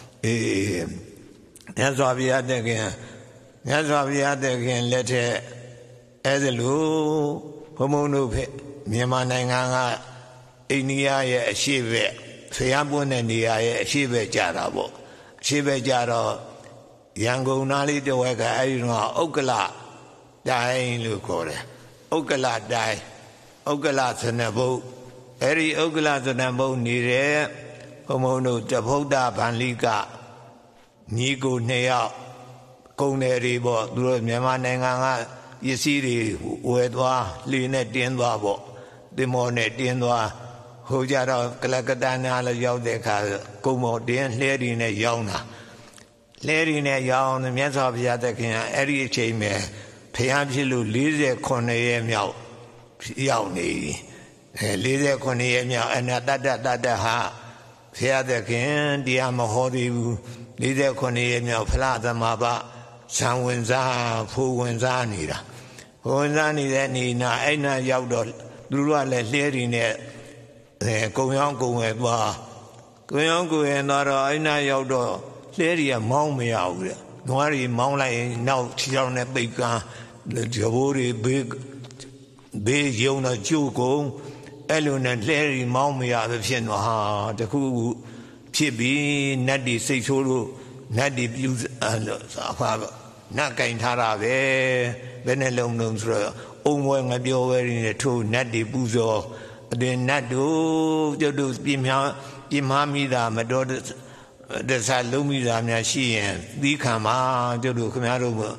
That's why we had again. That's why we had again. Let her as a low Homono Miamananga, Inia, Shive, Fiambun and the Shive Jarabo, Shive Jaro, Yango Nali, the Waka, I know, Okala, dying Lucore, Okala die, Okala and a boat. Eri Ogla the Nambo Nire, Homono, Tapoda, Panlika, Nigo Nea, Coneribo, Duro Yamananga, Yesiri, Uedwa, Linet Dienwabo, the Monet Dienwa, Hojara, Kalakadana, Yaudeca, Como Dien, Lady in a Yona. Lady in a Yawn, the Mesa of Yatakin, Eri Chame, Piamsilu, Lize Cornea Miao, Yauni. Lize Cornea and Dada Ha, Fia the King, Diamahori, Lize Cornea, Plata Maba, San Winza, Fu Winzanida. Winzani then in Aina Yaudol, Dura Lady in it, Goyango and Ba. Goyango and Aina Yaudol, Lady among me out. Nori Mountain now, Chilone Bika, the Javori big, big Yona Jugo. Ellen and Larry Maumia, the Fienha, the Ku Chibi, Nadi Sexolo, Nadi Buse and nát cảnh thà ra về bên này lồng lồng rồi ông ngoại ngay biểu về này thu nát đi bù gió để nát đủ cho đủ tìm hiểu tìm hiểu mi ra mà đó để sao lúc mi ra nhà xí đi khám mà cho đủ cái nào rồi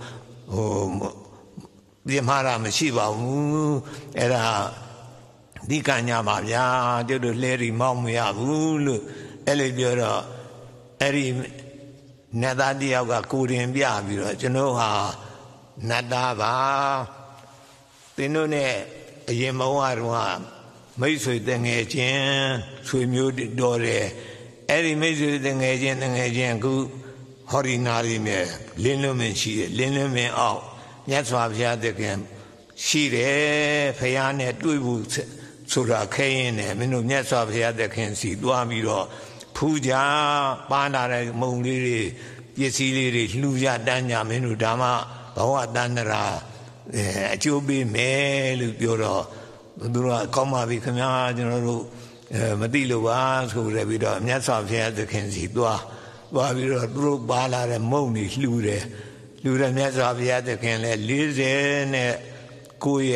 tìm hiểu ra mà xí bảo ấy là đi cả nhà mà nhà cho được lấy đi mong mày à vui luôn ấy là giờ đó ấy nát đá đi ao cả cố định bia bì rồi cho nó ha nát đá vào thế nó này giờ mà hoa rồi mấy suy tưởng nghe chuyện suy miêu đồ đấy ấy mấy suy tưởng nghe chuyện nghe chuyện cứ hori nari me lên lên mình xí lên lên mình ao nhát xoa bia được cái xí đấy phải anh này đuôi bù số ra khai này mình nói nhát xoa bia được cái xí đua bì rồi phu gia ban ra mông đi đi xí đi lưu gia đan nhà mình nói đam à bảo à đan ra chú bị mẹ lúc đó đó đó có mà bị cái nhà cho nó mà đi lâu quá rồi rồi bị đó nhát xoa bia được cái xí đua và bị đó rồi ba la mông đi lưu đấy lưu ra nhát xoa bia được cái này lý giải này coi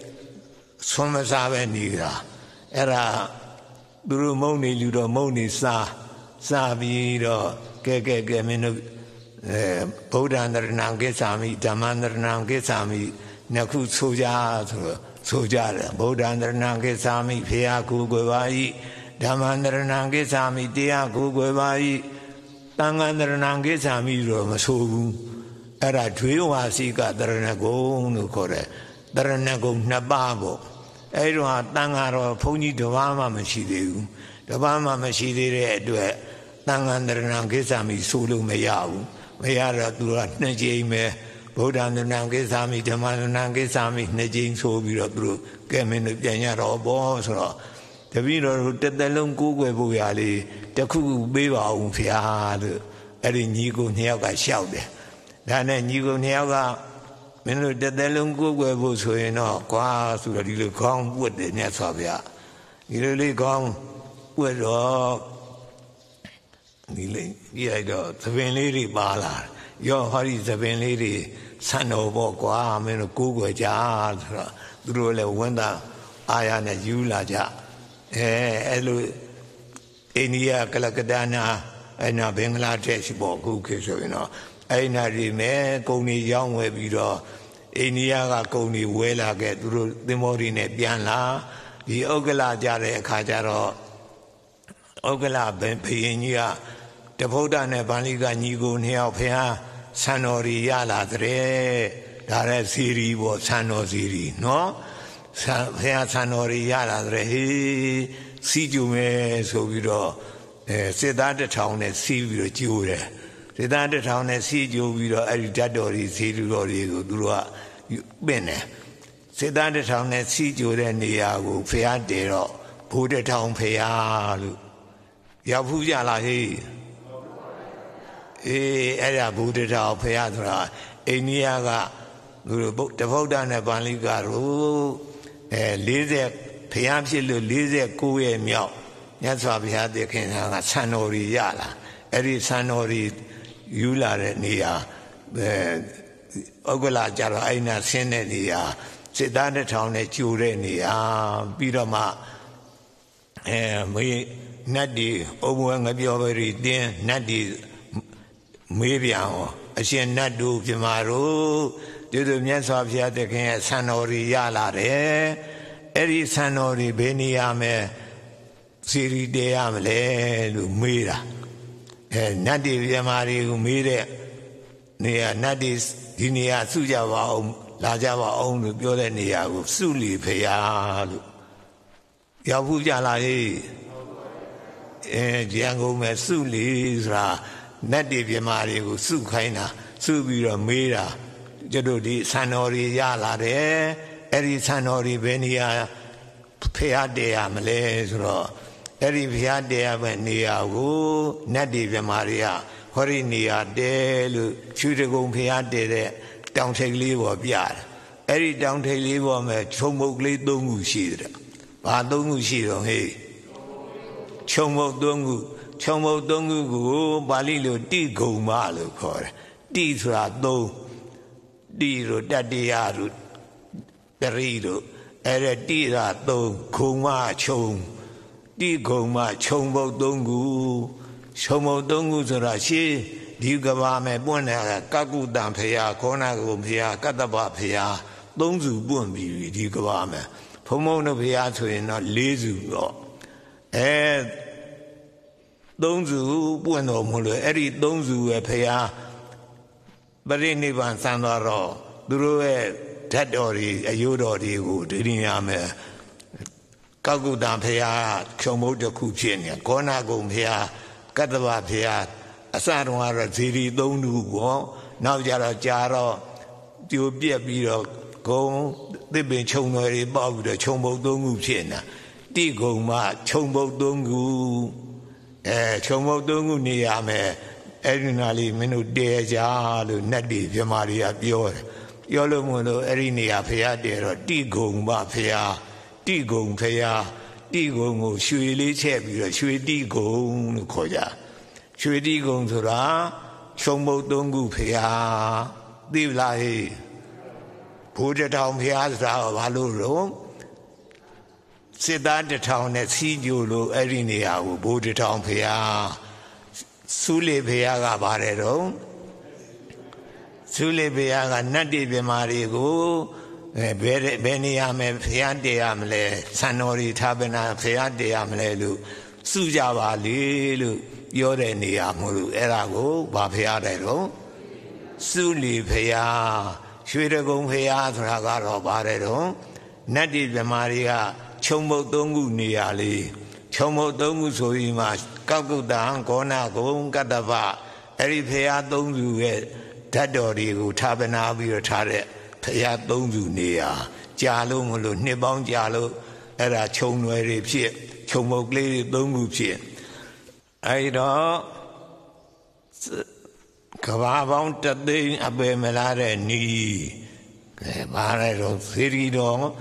xong sao vậy nhỉ era Dulu mau ni ludo mau ni sa sa bi do ke ke ke minu Buddha naranang ke sami Dhamma naranang ke sami naku soja soja Buddha naranang ke sami Phaya ku goi ba yi Dhamma naranang ke sami Tia ku goi ba yi Tanga naranang ke sami ro ma so bu era thwe wa si ka tarana gong lo kho de tarana gongနှစ်ပါးပေါ့အဲ့တော့တန်ဃာတော်ဘုန်းကြီးတစ်ပါးမှမရှိသေးဘူးတစ်ပါးမှမရှိသေးတဲ့အတွက်တန်ဃာတရဏံကိစ္ဆာမိဆိုလို့မရဘူးမရတော့သူကနှစ်ကြိမ်ပဲဗုဒ္ဓံတရဏံကိစ္ဆာမိဓမ္မတရဏံကိစ္ဆာမိနှစ်ကြိမ်ဆိုပြီးတော့သူတို့ကဲမင်းတို့ပြန်ရတော့ဘောဆိုတော့တပည့်တော်တို့တစ်သက်လုံးကိုးကွယ်ဖို့ရလေးတစ်ခုခုပေးပါအောင်ဖျားလို့အဲ့ဒီညီကိုနှစ်ယောက်ကရှောက်တယ်ဒါနဲ့ညီကိုနှစ်ယောက်ကမင်းတို့တစ်သက်လုံးကိုးကွယ်ဖို့ဆိုရင်တော့ကွာဆိုတော့ဒီလိုခေါင်းပွတ်တယ်မြတ်စွာဘုရားဒီလိုလေးခေါင်းပွတ်တော့ဒီလေးပြလိုက်တော့သပင်လေးတွေပါလာရောဟောဒီသပင်လေးတွေဆန်တော်ပေါ့ကွာမင်းတို့ကိုးကွယ်ကြဆိုတော့သူတို့လည်းဝန်တာအာရနဲ့ယူလာကြအဲအဲ့လိုအိန္ဒိယကလကတနာအဲ့နာဘင်္ဂလားဒေ့ရှ်ပေါ့ခုခေတ်ဆိုရင်တော့အဲ့နာဒီမဲ့ကုံကြီးရောင်းဝယ်ပြီးတော့အိန္ဒိယကကုံကြီးဝဲလာခဲ့သူတို့သင်္ဘောတွေနဲ့ပြန်လာဒီဥက္ကလာကြတဲ့အခါကျတော့ဥက္ကလာဘယင်ကြီးကတဗုဒ္ဓနဲ့ဗန္လိကညီကိုနှစ်ယောက်ဖះဆန်တော်ရီရလာတဲ့ဒါလည်းစီရီပေါ့ဆန်တော်စီရီနော်ဖះဆန်တော်ရီရလာတဲ့ဟေးစီကျူမယ်ဆိုပြီးတော့အဲစစ်သားတစ်ထောင်နဲ့စီးပြီးတော့ကျိုးတယ်စစ်သားတစ်ထောင်နဲ့စီးကျိုးပြီးတော့အဲ့ဒီဓာတ်တော်ကြီးစီလူတော်တွေကိုသူတို့ကပင့်တယ်စစ်သားတစ်ထောင်နဲ့စီးကျိုးတဲ့နေရာကိုဖះတဲတော့ဘိုးတစ်ထောင်ဖះလို့ရောက်ဖူးကြလားဟေးအေးအဲ့ဒါဘုဒ္ဓတော်ဖះဆိုတာအိန္ဒိယကသူတို့တဗုဒ္ဓနဲ့ဗန္လိကတို့အဲ၄၀ဖះဖြစ်လို့၄၉ရဲ့မြောက်မြတ်စွာဘုရားသခင်ကဆန်တော်ရီရလာအဲ့ဒီဆန်တော်ရီယူလာတဲ့နေရာအဲဥက္ကလာကြတော့အဲ့နာဆင်းတဲ့နေရာစစ်သားတစ်ထောင်နဲ့ကြိုတဲ့နေရာပြီးတော့မှအဲမေးနတ်ဒီအုံဝဲငပြောပဲရီတင်းနတ်ဒီမေးပြန်ဟောအရှင်နတ်တို့ပြမာတို့ဒီလိုမြတ်စွာဘုရားသခင်ရဲ့ဆန်တော်ရီရလာတယ်အဲ့ဒီဆန်တော်ရီဘယ်နေရာမဲ့စီရီတဲရမလဲလို့မေးတာအဲနတ်ဒီပြမာတွေကိုမေးတဲ့နေရာနတ်ဒီဒီနေရာစုကြပါအောင်လာကြပါအောင်လို့ပြောတဲ့နေရာကိုစုလီဖရာလို့ရောက်ဘူးကြလားဟေးအဲကြံကုန်မဲ့စုလီဆိုတာနတ်ဒီပြမာတွေကိုစုခိုင်းတာစုပြီးတော့မေးတာကျတို့ဒီဆန်တော်တွေရလာတယ်အဲ့ဒီဆန်တော်တွေဘယ်နေရာဖရာတဲရမလဲဆိုတော့အဲ့ဒီဖရာတဲရမဲ့နေရာကိုနတ်ဒီပြမာတွေကဟောဒီနေရာတဲလို့ချွေတကုံဖရာတဲတဲ့တောင်ထိပ်လေးပေါ်ပြတယ်အဲ့ဒီတောင်ထိပ်လေးပေါ်မှာခြုံမုတ်ကလေး၃ခုရှိတယ်ဘာ၃ခုရှိတော့ဟေးခြုံမုတ်၃ခုခြုံမုတ်၃ခုကိုပါဠိလိုတိဂုံမလို့ခေါ်တယ်တိဆိုတာ၃ Tiro Tatiaru Terito Eretira Do Kuma Chong Di Kuma Chombo Dongu Chomo Dongu Zurashi Digavame Buna Kaku Dampea Kona Gumpia Kataba Pia Donzu Bumbi Digavame Pomono Piatu not Lizu Eh Donzu Bueno Mulu Eri Donzu Pia Barini Van Sandaro Duru Tadori, a Yodori, who didn't yame Kagu Dampea, Chomoto Kuchinia, Konagum here, Katava here, Asanwara Ziri, Donu, now Jara Jaro, you be a bit go, they been Chomori Bob, the Chombo Dongu Chena, Digo Ma, Chombo Dongu, eh, Chombo Dongu Niame, Erinali, Minu Deja, Nadi, Yamaria Bior. Yolomuno Erinia Piadero, Digong Mafia, Digong Pia, Digong, Shuili Chebi, Shui Digong Koja, Shui Digong Sura, Chombo Dongu Pia, Divlahi, Puja Town Piazza, Valuro, Siddha the town at Sijulu, Erinia, Puja Town Pia, Sule Piaga Barero. Sule Biaga Nadi Bemarigo, Beniame, Fiante Amle, Sanori Tabena, Fiante Amlelu, Sujava Lilu, Yoreni Amuru, Erago, Bapiadero, Suli Pia, Shuidagum Pia, Ragaro Barero, Nadi Bemaria, Chombo Dongu Niali, Chombo Dongu Soima, Kagudan, Kona, Gong Katava, Eripea Dongu. Tadori who tabernacle or tare, Paya Dongu near, Jalo Mulu, Nibong Jalo, Era Chomway Pit, Chomogli Dongu Pit. I know Kavavon Tadin Abe Melare Ni, Barado, Serido,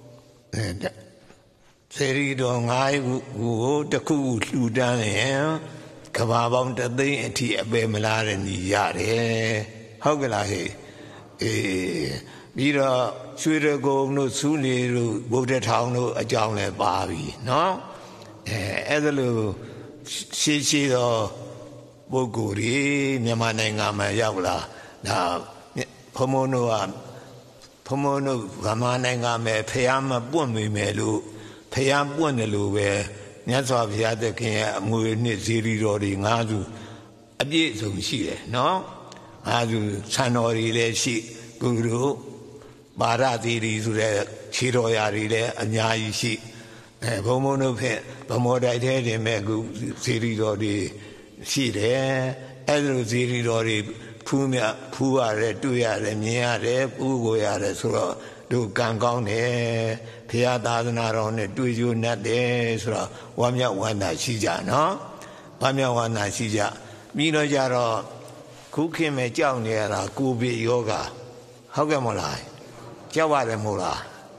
Serido, I who the cool flew down here, Kavavon Tadin and Tia Abe Melare Ni Yare. How can I say? Mira, Sweeter go no sooner, Boda town no a young Barbie, no? As a little she she or Boguri, Yamananga Mayavla, now Pomono, Pomono, Ramananga me, Payama Bumbi Melu, Payam Bunelu, where Nasa Viada can move in Ziri or in Azu, a bit of she, no? Adu Sanori le shi Guru Barati re Chiroyari le Anyai shi Pomono pe Pomoda de Megu Siridori shi re Edru Siridori Pumia Pua re Tuya re Mia re Ugoya re Sura do Gangong ne Piadanaron ne do you not de Sura Wamia Wana Shija no Wamia Wana Shija Mino Jaro Cooking me down near a Gubi yoga. How can I lie? Jaware Mula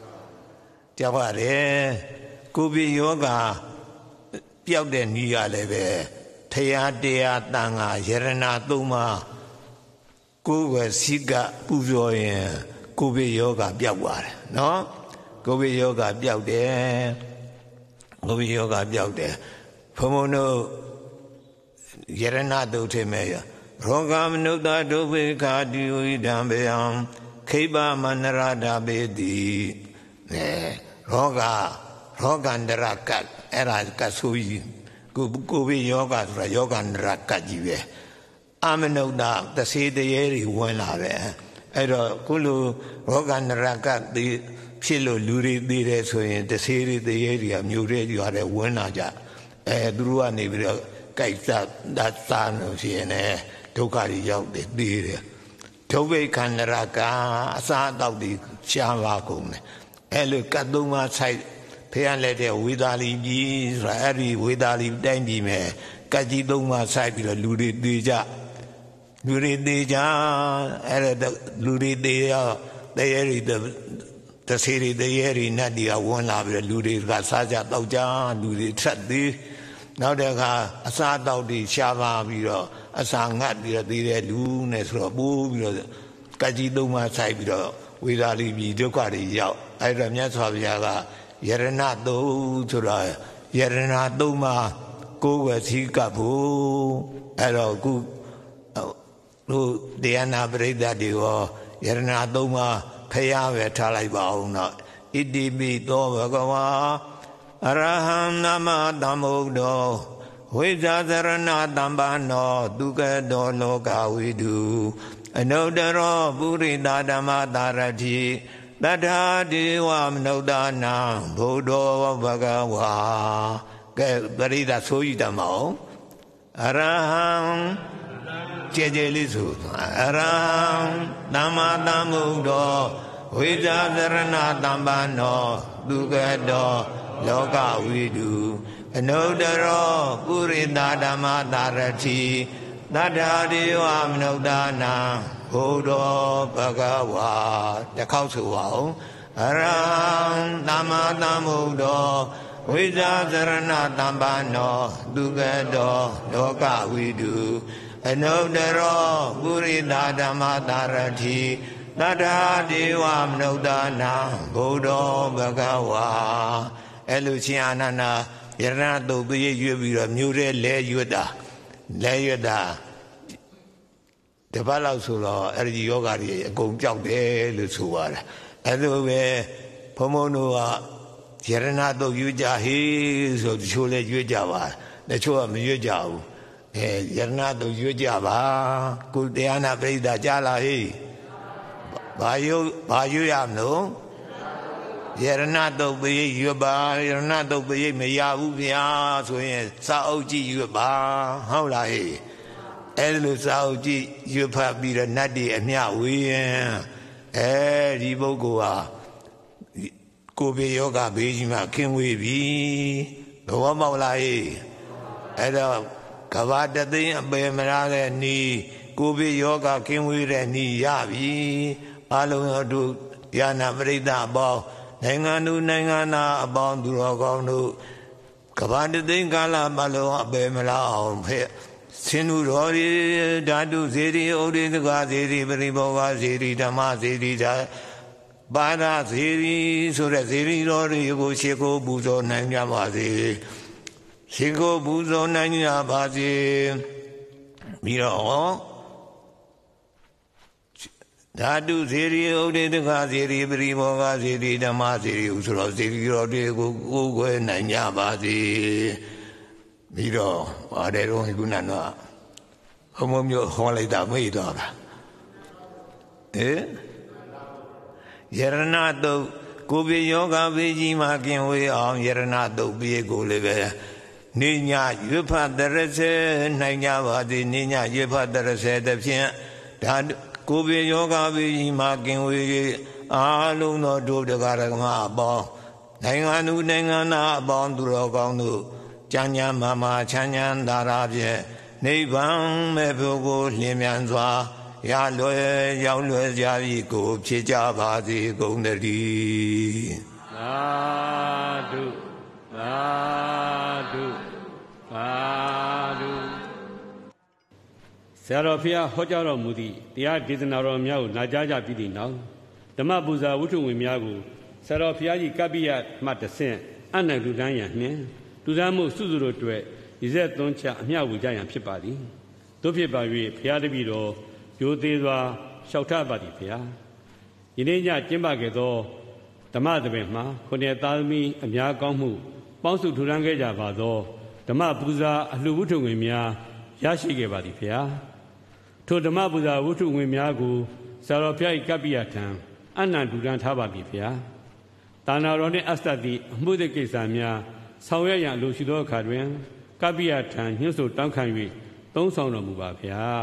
Javare Gubi yoga Piaude Nia leve Tea dea Tanga Yerena Duma Guga Siga Buzoyan Gubi yoga Biaware. No? Gubi yoga Biaude Gubi yoga Biaude Pomono Yerena Dote Mayor. Rogam Nuda Dovika Duidambeam, Keba Manarada Bedi, Roga, Rogandarakat, Era Kasui, Gubi Yoga, Yogan Rakajive. Amenoda, the sea the Yeri Wenave, Edo Kulu, Rogan Rakat, the Chilo Luri Dire, so in the city the area, Mure, you are a Wenaja, a Druani, Kaita, that son of C N A. Tokari Yau de Dire. Tobe Kanaraka, Asa Daudi, Shavakone. Elu Kaduma side, Pianlete, Widali, Israeli, Widali, Dandime, Kajidoma side, Ludi Deja. Ludi Deja, Ludi Deja, the city, the Yeri Nadia, one of the Ludi Gasaja, Dauja, Ludi Tradi. Now there are Asa Daudi, Shava, Asangat, the Lunes, Rabu, ကကြီးသုံးပါးဆိုင်ပြီးတော့ဝေဒာလိပြည်ဒုက္ခတွေရောက်အဲ့ဒါမြတ်စွာဘုရားကယရဏသုံးဆိုတာယရဏသုံးပါးကိုယ်ဝစီကဖို့အဲ့တော့ခုတို့တရားနာပရိသတ်တွေရောယရဏသုံးပါးဖျားပဲထားလိုက်ပါအောင်တော့ဣတိပိသောဘဂဝါအရဟံသမ္မာသမ္ဗုဒ္ဓောဝိဇာသရဏသမ္ပန္နောဒုက္ခတောလောကဝိတုအနုတ္တရောပုရိသဓမ္မတာရတိတထာဒေဝမနုဿာနံဘုဒ္ဓောဘဂဝါကဲပရိသတ်ဆိုကြည့်တတ်မအောင်အရဟံကြဲကြဲလေးဆိုအရဟံသမ္မာသမ္ဗုဒ္ဓောဝိဇာသရဏသမ္ပန္နောဒုက္ခတောလောကဝိတုအနုတ္တရောပုရိသဓမ္မတာရတိတထာဒေဝမနုဿာနံဘုဒ္ဓောဘဂဝါတစ်ခေါက်ဆိုအောင်အရဟံသမ္မာသမ္ဗုဒ္ဓောဝိဇာသရဏသမ္ပန္နောဒုက္ခတောလောကဝိတုအနုတ္တရောပုရိသဓမ္မတာရတိတထာဒေဝမနုဿာနံဘုဒ္ဓောဘဂဝါအဲ့လိုချင်းအာနန္ဒာယရဏတုတ်ပြေးရွတ်ပြီးတော့မြို့ထဲလဲရွတ်တာလဲရွတ်တာတပတ်လောက်ဆိုတော့အဲ့ဒီယောဂါတွေအကုန်ပြောက်တယ်လို့ဆိုရတယ်အဲ့လိုပဲဘုံဘုံတို့ကယရဏတုတ်ရွတ်ကြဟေးဆိုတချို့လဲရွတ်ကြပါတချို့ကမရွတ်ကြဘူးအဲယရဏတုတ်ရွတ်ကြပါကိုတရားနာပရိသတ်ကြားလာဟေးဘာရွတ်ဘာရွတ်ရမလို့ယရဏတုတ်ပြေးရွတ်ပါယရဏတုတ်ပြေးမရဘူးဗျာဆိုရင်စာအုပ်ကြည့်ရွတ်ပါဟုတ်လားဟေးအဲ့လိုစာအုပ်ကြည့်ရွတ်ဖတ်ပြီးတော့နတ်တွေအမျှဝေးရင်အဲဒီပုဂ္ဂိုလ်ဟာကိုယ်ဘေးယောဂဘေးကြီးမှခင်းဝေးပြီသဘောပေါက်လားဟေးအဲ့တော့ကဘာတသိန်းအပယ်မရတဲ့နီးကိုယ်ဘေးယောဂခင်းဝေးတဲ့နီးရပြီအလုံးတို့ယာနာပရိသတ်အပေါင်းနိုင်ငံသူနိုင်ငံသားအပေါင်းသူတော်ကောင်းတို့ကဘာတသိန်းကာလပတ်လုံးအပယ်မလားအောင်ဖက်စင်သူတော်ရီဓာတုဇေရီဩရိသကဇေရီပရိဘောဂဇေရီဓမ္မဇေရီဓာပါဒဇေရီဆိုတဲ့ဇေရီတော်တွေကိုရှေကိုပူဇော်နိုင်ကြပါစေရှေကိုပူဇော်နိုင်ကြပါစေပြီးတော့ဓာတုဇေရီဥဒိတကဇေရီပရိဘောဂဇေရီဓမ္မဇေရီဆိုတော့ဇေရီတော်တွေကိုကိုယ်ွယ်နိုင်ကြပါစေပြီးတော့ပါတယ်တော့ခုနကတော့ဘုံဘုံမျိုးဟောလိုက်တာမေ့သွားတာဟဲ့ယရဏတုတ်ကိုယ်ပြယောဂဘေးကြီးမှကင်ဝေးအောင်ယရဏတုတ်ပြေကိုလည်းပဲနေညရွတ်ဖတ်တရစေနိုင်ကြပါသည်နေညရွတ်ဖတ်တရစေတဖြင့်ဒါကိုယ်ပြယောဂဘေးကြီးမှကင်ဝေးအားလုံးသောဒုဒကာရကမအပေါင်းနိုင်ငံသူနိုင်ငံသားအပေါင်းသူတော်ကောင်းတို့ကျမ်းညာမာမာချမ်းချမ်းသာရာဖြင့်နိဗ္ဗာန်မဲ့ဖို့ကိုလျင်မြန်စွာရလွယ်ရောက်လွယ်ကြပြီကိုဖြစ်ကြပါစေကုန်သတည်းသာဓုသာဓုသာဓုဆရာတော်ဖျားဟောကြားတော်မူသည့်တရားဒေသနာတော်များကိုနာကြားကြပြီးသည့်နောက်ဓမ္မပူဇာဝတ္ထုဝင်များကိုဆရာတော်ဖျားကြီးကပ္ပိယမှတဆင့်အနန္တုတန်းရနှင့်လူသားမှုစုစုတို့အတွက်ရည်စက်သွန်းချအမျှဝေကြရန်ဖြစ်ပါသည်တို့ဖြစ်ပါ၍ဘုရားတပည့်တော်ရိုသေစွာလျှောက်ထားပါသည်ဘုရားယနေ့ညကျင်းပခဲ့သောဓမ္မသဘင်မှာခုနှစ်သားသမီးအများကောင်းမှုပေါင်းစုထူထမ်းခဲ့ကြပါသောဓမ္မပူဇာအလှဝတ္ထုဝင်များရရှိခဲ့ပါသည်ဘုရားထိုဓမ္မပူဇာဝတ္ထုဝင်များကိုဆရာတော်ဘုရား၏ကပ္ပိယထံအနန္တုတန်းထားပါပြီဘုရားတာနာတော်နှင့်အစတ္တိအမှုတဲ့ကိစ္စများဆောင်ရွက်ရန်လိုရှိသောအခါတွင်ကပ္ပိယထံညှို့ဆိုတောင်းခံ၍သုံးဆောင်တော်မူပါဗျာ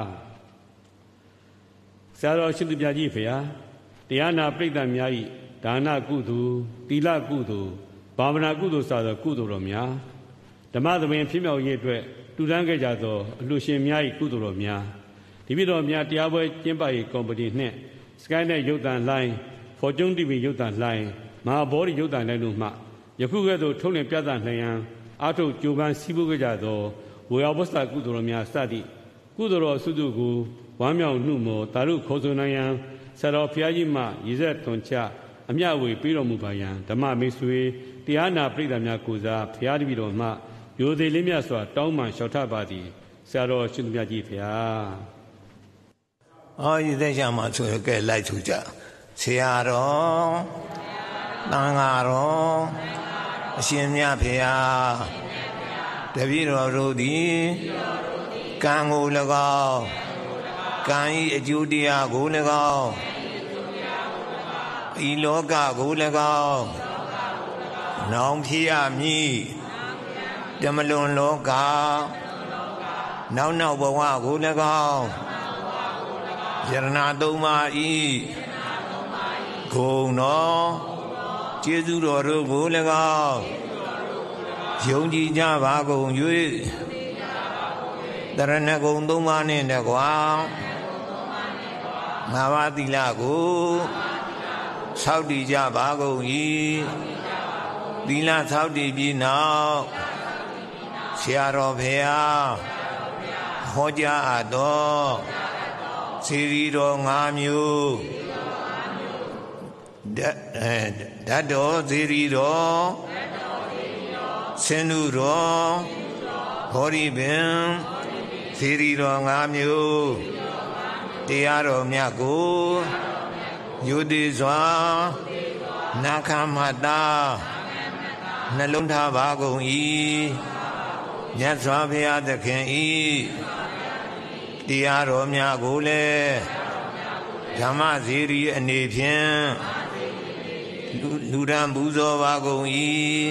ဆရာတော်ရှိသူပြကြီးဖေဟာတရားနာပရိသတ်များ၏ဒါနကုသိုလ်သီလကုသိုလ်ဘာဝနာကုသိုလ်စသောကုသိုလ်တော်များဓမ္မသဘင်ဖြစ်မြောက်ရေးအတွက်တူတန်းခဲ့ကြသောအလှရှင်များ၏ကုသိုလ်တော်များဒီပြတော်များတရားပွဲကျင်းပရေးကော်မတီနှင့် Skynet ရုပ်သံလိုင်း Fortune တီ ဗီ ရုပ်သံလိုင်းမဟာဘောဓိရုပ်သံလိုင်းတို့မှယခုကဲ့သို့ထုတ်လင်းပြသနိုင်ရန်အာထုတ်ကြိုးပမ်းစည်းပူးခဲ့ကြသောဝေယဝဆကုသိုလ်တော်များစသည့်ကုသိုလ်တော်စုစုကိုဝမ်းမြောက်နှုမောတာရုခေါ်ဆိုနိုင်ရန်ဆရာတော်ဘုရားကြီးမှရည်စက်သွန်ချအမြဝေပြီးတော်မူပါယံဓမ္မမိတ်ဆွေတရားနာပရိသတ်များကိုစားဘုရားတပည့်တော်မှရိုသေလေးမြတ်စွာတောင်းပန်လျှောက်ထားပါသည်ဆရာတော်ရှင်သူမြတ်ကြီးဘုရားအော်ရည်သက်ချမှာဆိုရကဲလိုက်ထူကြဆရာတော်တန်ဃာတော်အရှင်မြတ်ဘုရားတပည့်တော်တို့သည်ကံကို၎င်းကံဤအကျိုးတရားကို၎င်းဤလောကကို၎င်းနောင်ဖြစ်ရမည်ဓမ္မလွန်လောကနောက်နောက်ဘဝကို၎င်းယရဏသုံးပါးဤဂုဏ်တော်ကျေးဇူးတော်တို့ကို၎င်းယုံကြည်ကြပါကုန်၍တရဏဂုံသုံးပါးနှင့်တကွာငါးပါးသီလကိုဆောက်တည်ကြပါကုန်၏သီလဆောက်တည်ပြီးနောက်ဆရာတော်ဘုရားဟောကြားအပ်သောစေတီတော်၅မျိုးဓာတ်တော်စေတီတော်ဆင်းနုတော်ဘောဓိပင်စေတီတော်၅မျိုးတရားတော်မြတ်ကိုယုတိစွာနာခံမှတ်တာနှလုံးထားပါကုန်၏မြတ်စွာဘုရားသခင်၏တရားတော်များကိုလည်းဓမ္မစေတီအနေဖြင့်လူရန်ပူဇော်ပါကုန်၏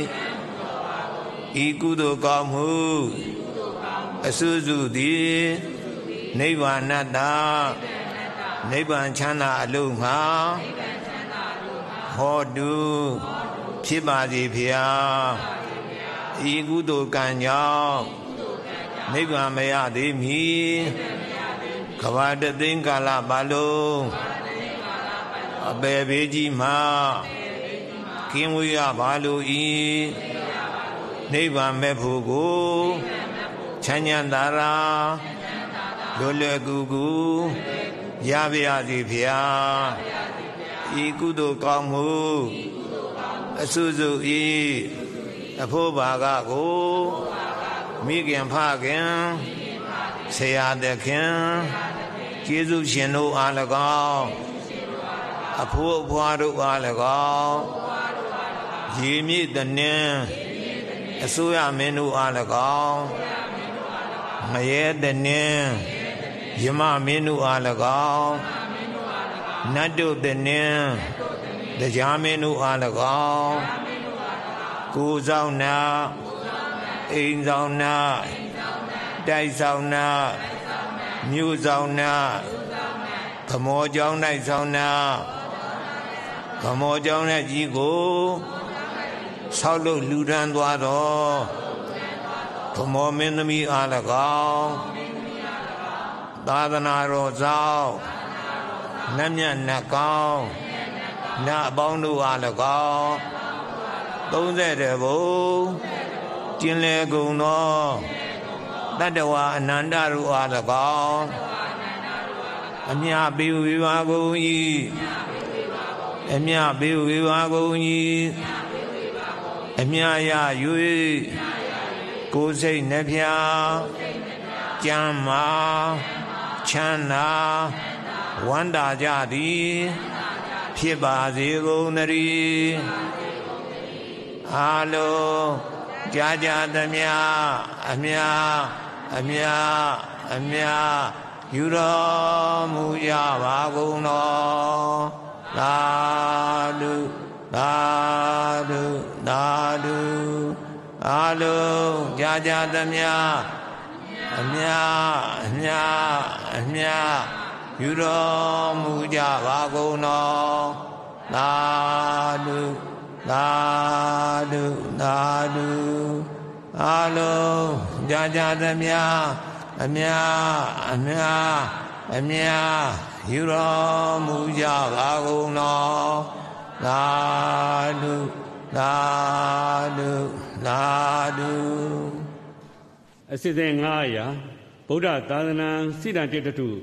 ဤကုသိုလ်ကောင်းမှုအစွစုသည်နိဗ္ဗာန်တနိဗ္ဗာန်ချမ်းသာအလုံးငါဟောတုဖြစ်ပါစေဖျားဤကုသိုလ်ကံကြောင့်နိဗ္ဗာန်မရသေးမီကဘာတသိန်းကာလပါလုံးအပေဘေးကြီးမှာကင်းဝေးရပါလို၏နိဗ္ဗာန်မဲ့ဖို့ကိုချမ်းသာသာလွယ်လွယ်ကူကူရပါရစေဖျားဤကုသိုလ်ကောင်းမှုအစွစုဤအဖို့ဘာကကိုမိခင်ဖခင်ဆရာသခင်ကျေးဇူးရှင်တို့အား၎င်းအဖို့အဖွားတို့အား၎င်းရေမြစ်တနှင်းအစိုးရမင်းတို့အား၎င်းငရဲတနှင်းယမမင်းတို့အား၎င်းနတ်တို့တနှင်းတရားမင်းတို့အား၎င်းကိုယ်ဆောင်နာအိမ်ဆောင်နာတိုက်ဆောင်နာမြို့ဆောင်နာခမောကျောင်း၌ဆောင်နာခမောကျောင်း၌ကြီးကိုဆောက်လို့လူထမ်းသွားတော့ခမောမင်းသမီးအား၎င်းသာသနာတော်ဆောင်နတ်မြတ်နတ်ကောင်းနတ်အပေါင်းတို့အား၎င်းသုံးဆယ်တဘုံကျင်လေကုန်သောတတ္တဝါအနန္တတို့အား၎င်းအမြပေးဝေပါကုန်၏အမြပေးဝေပါကုန်၏အမြရ၍ကိုယ်စိတ်နှဖျားကျမ်းမာချမ်းသာဝန္တာကြသည်ဖြစ်ပါစေကုန်သတည်းအာလုံးကြာကြာသမျှအမြအမြအမြယူတော်မူကြပါကုန်တော်သာဓုသာဓုသာဓုအာလုံးကြာကြာသမျှအမြအမြအမြယူတော်မူကြပါကုန်တော်သာဓုသာဓုသာဓုအာလုံးကြာကြာသမျှအမြအမြအမြယူတော်မူကြပါကုန်တော်သာဓုသာဓုသာဓုအစစ်စဉ်၅ရာဗုဒ္ဓသာသနာစိတ္တတေတ္တု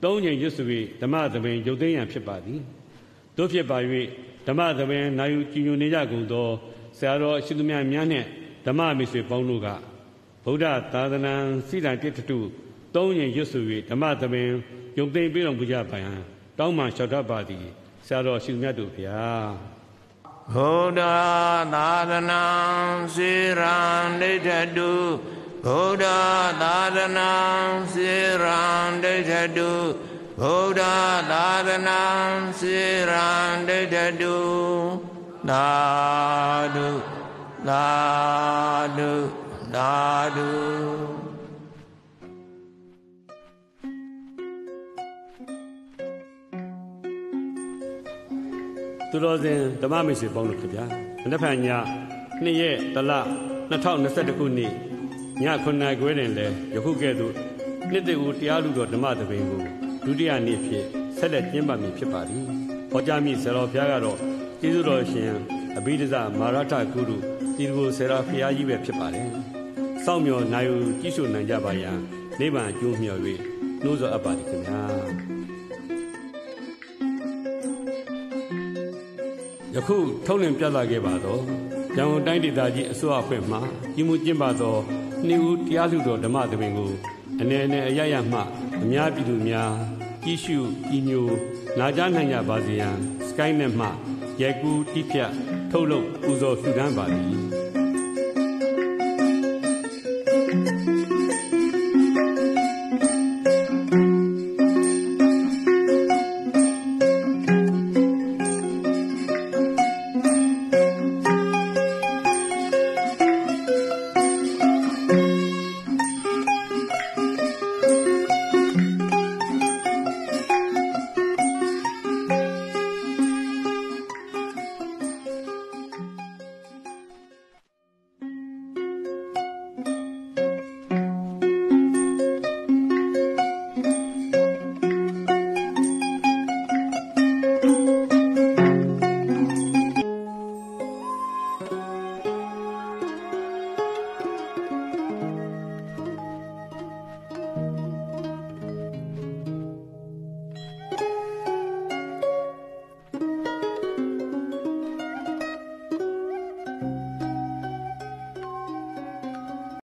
သုံးချိန်ရွတ်ဆို၍ဓမ္မသဘင်ရုပ်သိမ်းရန်ဖြစ်ပါသည်တို့ဖြစ်ပါ၍ဓမ္မသဘင်နာယူကြည်ညိုနေကြကုန်သောဆရာတော်အရှင်သူများများနှင့်ဓမ္မမိတ်ဆွေပေါင်းတို့ကဗုဒ္ဓသာသနာစိတ္တတိတ္တုသုံးချိန်ရွတ်ဆို၍ဓမ္မသဘင်ရုပ်သိမ်းပေးတော်မူကြပါယံတောင်းပန်လျှောက်တတ်ပါသည်ဆရာတော်ရှင်မြတ်တို့ဗျာဗုဒ္ဓသာသနာစိရန်ဒိဋ္ဌတုဗုဒ္ဓသာသနာစိရန်ဒိဋ္ဌတုဗုဒ္ဓသာသနာစိရန်ဒိဋ္ဌတုသာဓုသာဓုသာဓုသူတော်စင်ဓမ္မမိတ်ဆွေပေါင်းတို့ခင်ဗျာမနက်ဖြန်ညနှစ်ရက်တလနှစ်ထောင်နှစ်ဆယ်ခုနှစ်ညခုနှစ်နာရီခွဲတွင်လည်းယခုကဲ့သို့နှစ်တကူတရားလူတော်ဓမ္မသဘင်ကိုဒုတိယနေ့ဖြစ်ဆက်လက်ကျင်းပမည်ဖြစ်ပါသည်ဟောကြားမည့်ဆရာတော်ဘုရားကတော့ကျေးဇူးတော်ရှင်အဘိဓဇမဟာရထဂုရုဒီကိုဆရာဘုရားကြီးပဲဖြစ်ပါတယ်စောင့်မျှော်နိုင်ယူကြည့်ရှုနိုင်ကြပါရန်နိဗ္ဗာန်အကျိုးမျှော်၍နှိုးဆော်အပ်ပါသည်ခင်ဗျာယခုထုတ်လင်းပြသခဲ့ပါတော့ရန်ကုန်တိုင်းဒေသကြီးအစိုးရအဖွဲ့မှကြီးမှုကျင်းပသောနှစ်ဦးတရားလူတော်ဓမ္မသဘင်ကိုအနေနဲ့အရရမှအများပြည်သူများကြီးစုကြီးညိုနာကြားနိုင်ကြပါစေရန် Skynet မှရိုက်ကူးတိဖြတ်ထုတ်လုပ်ပူဇော်လှူဒါန်းပါသည်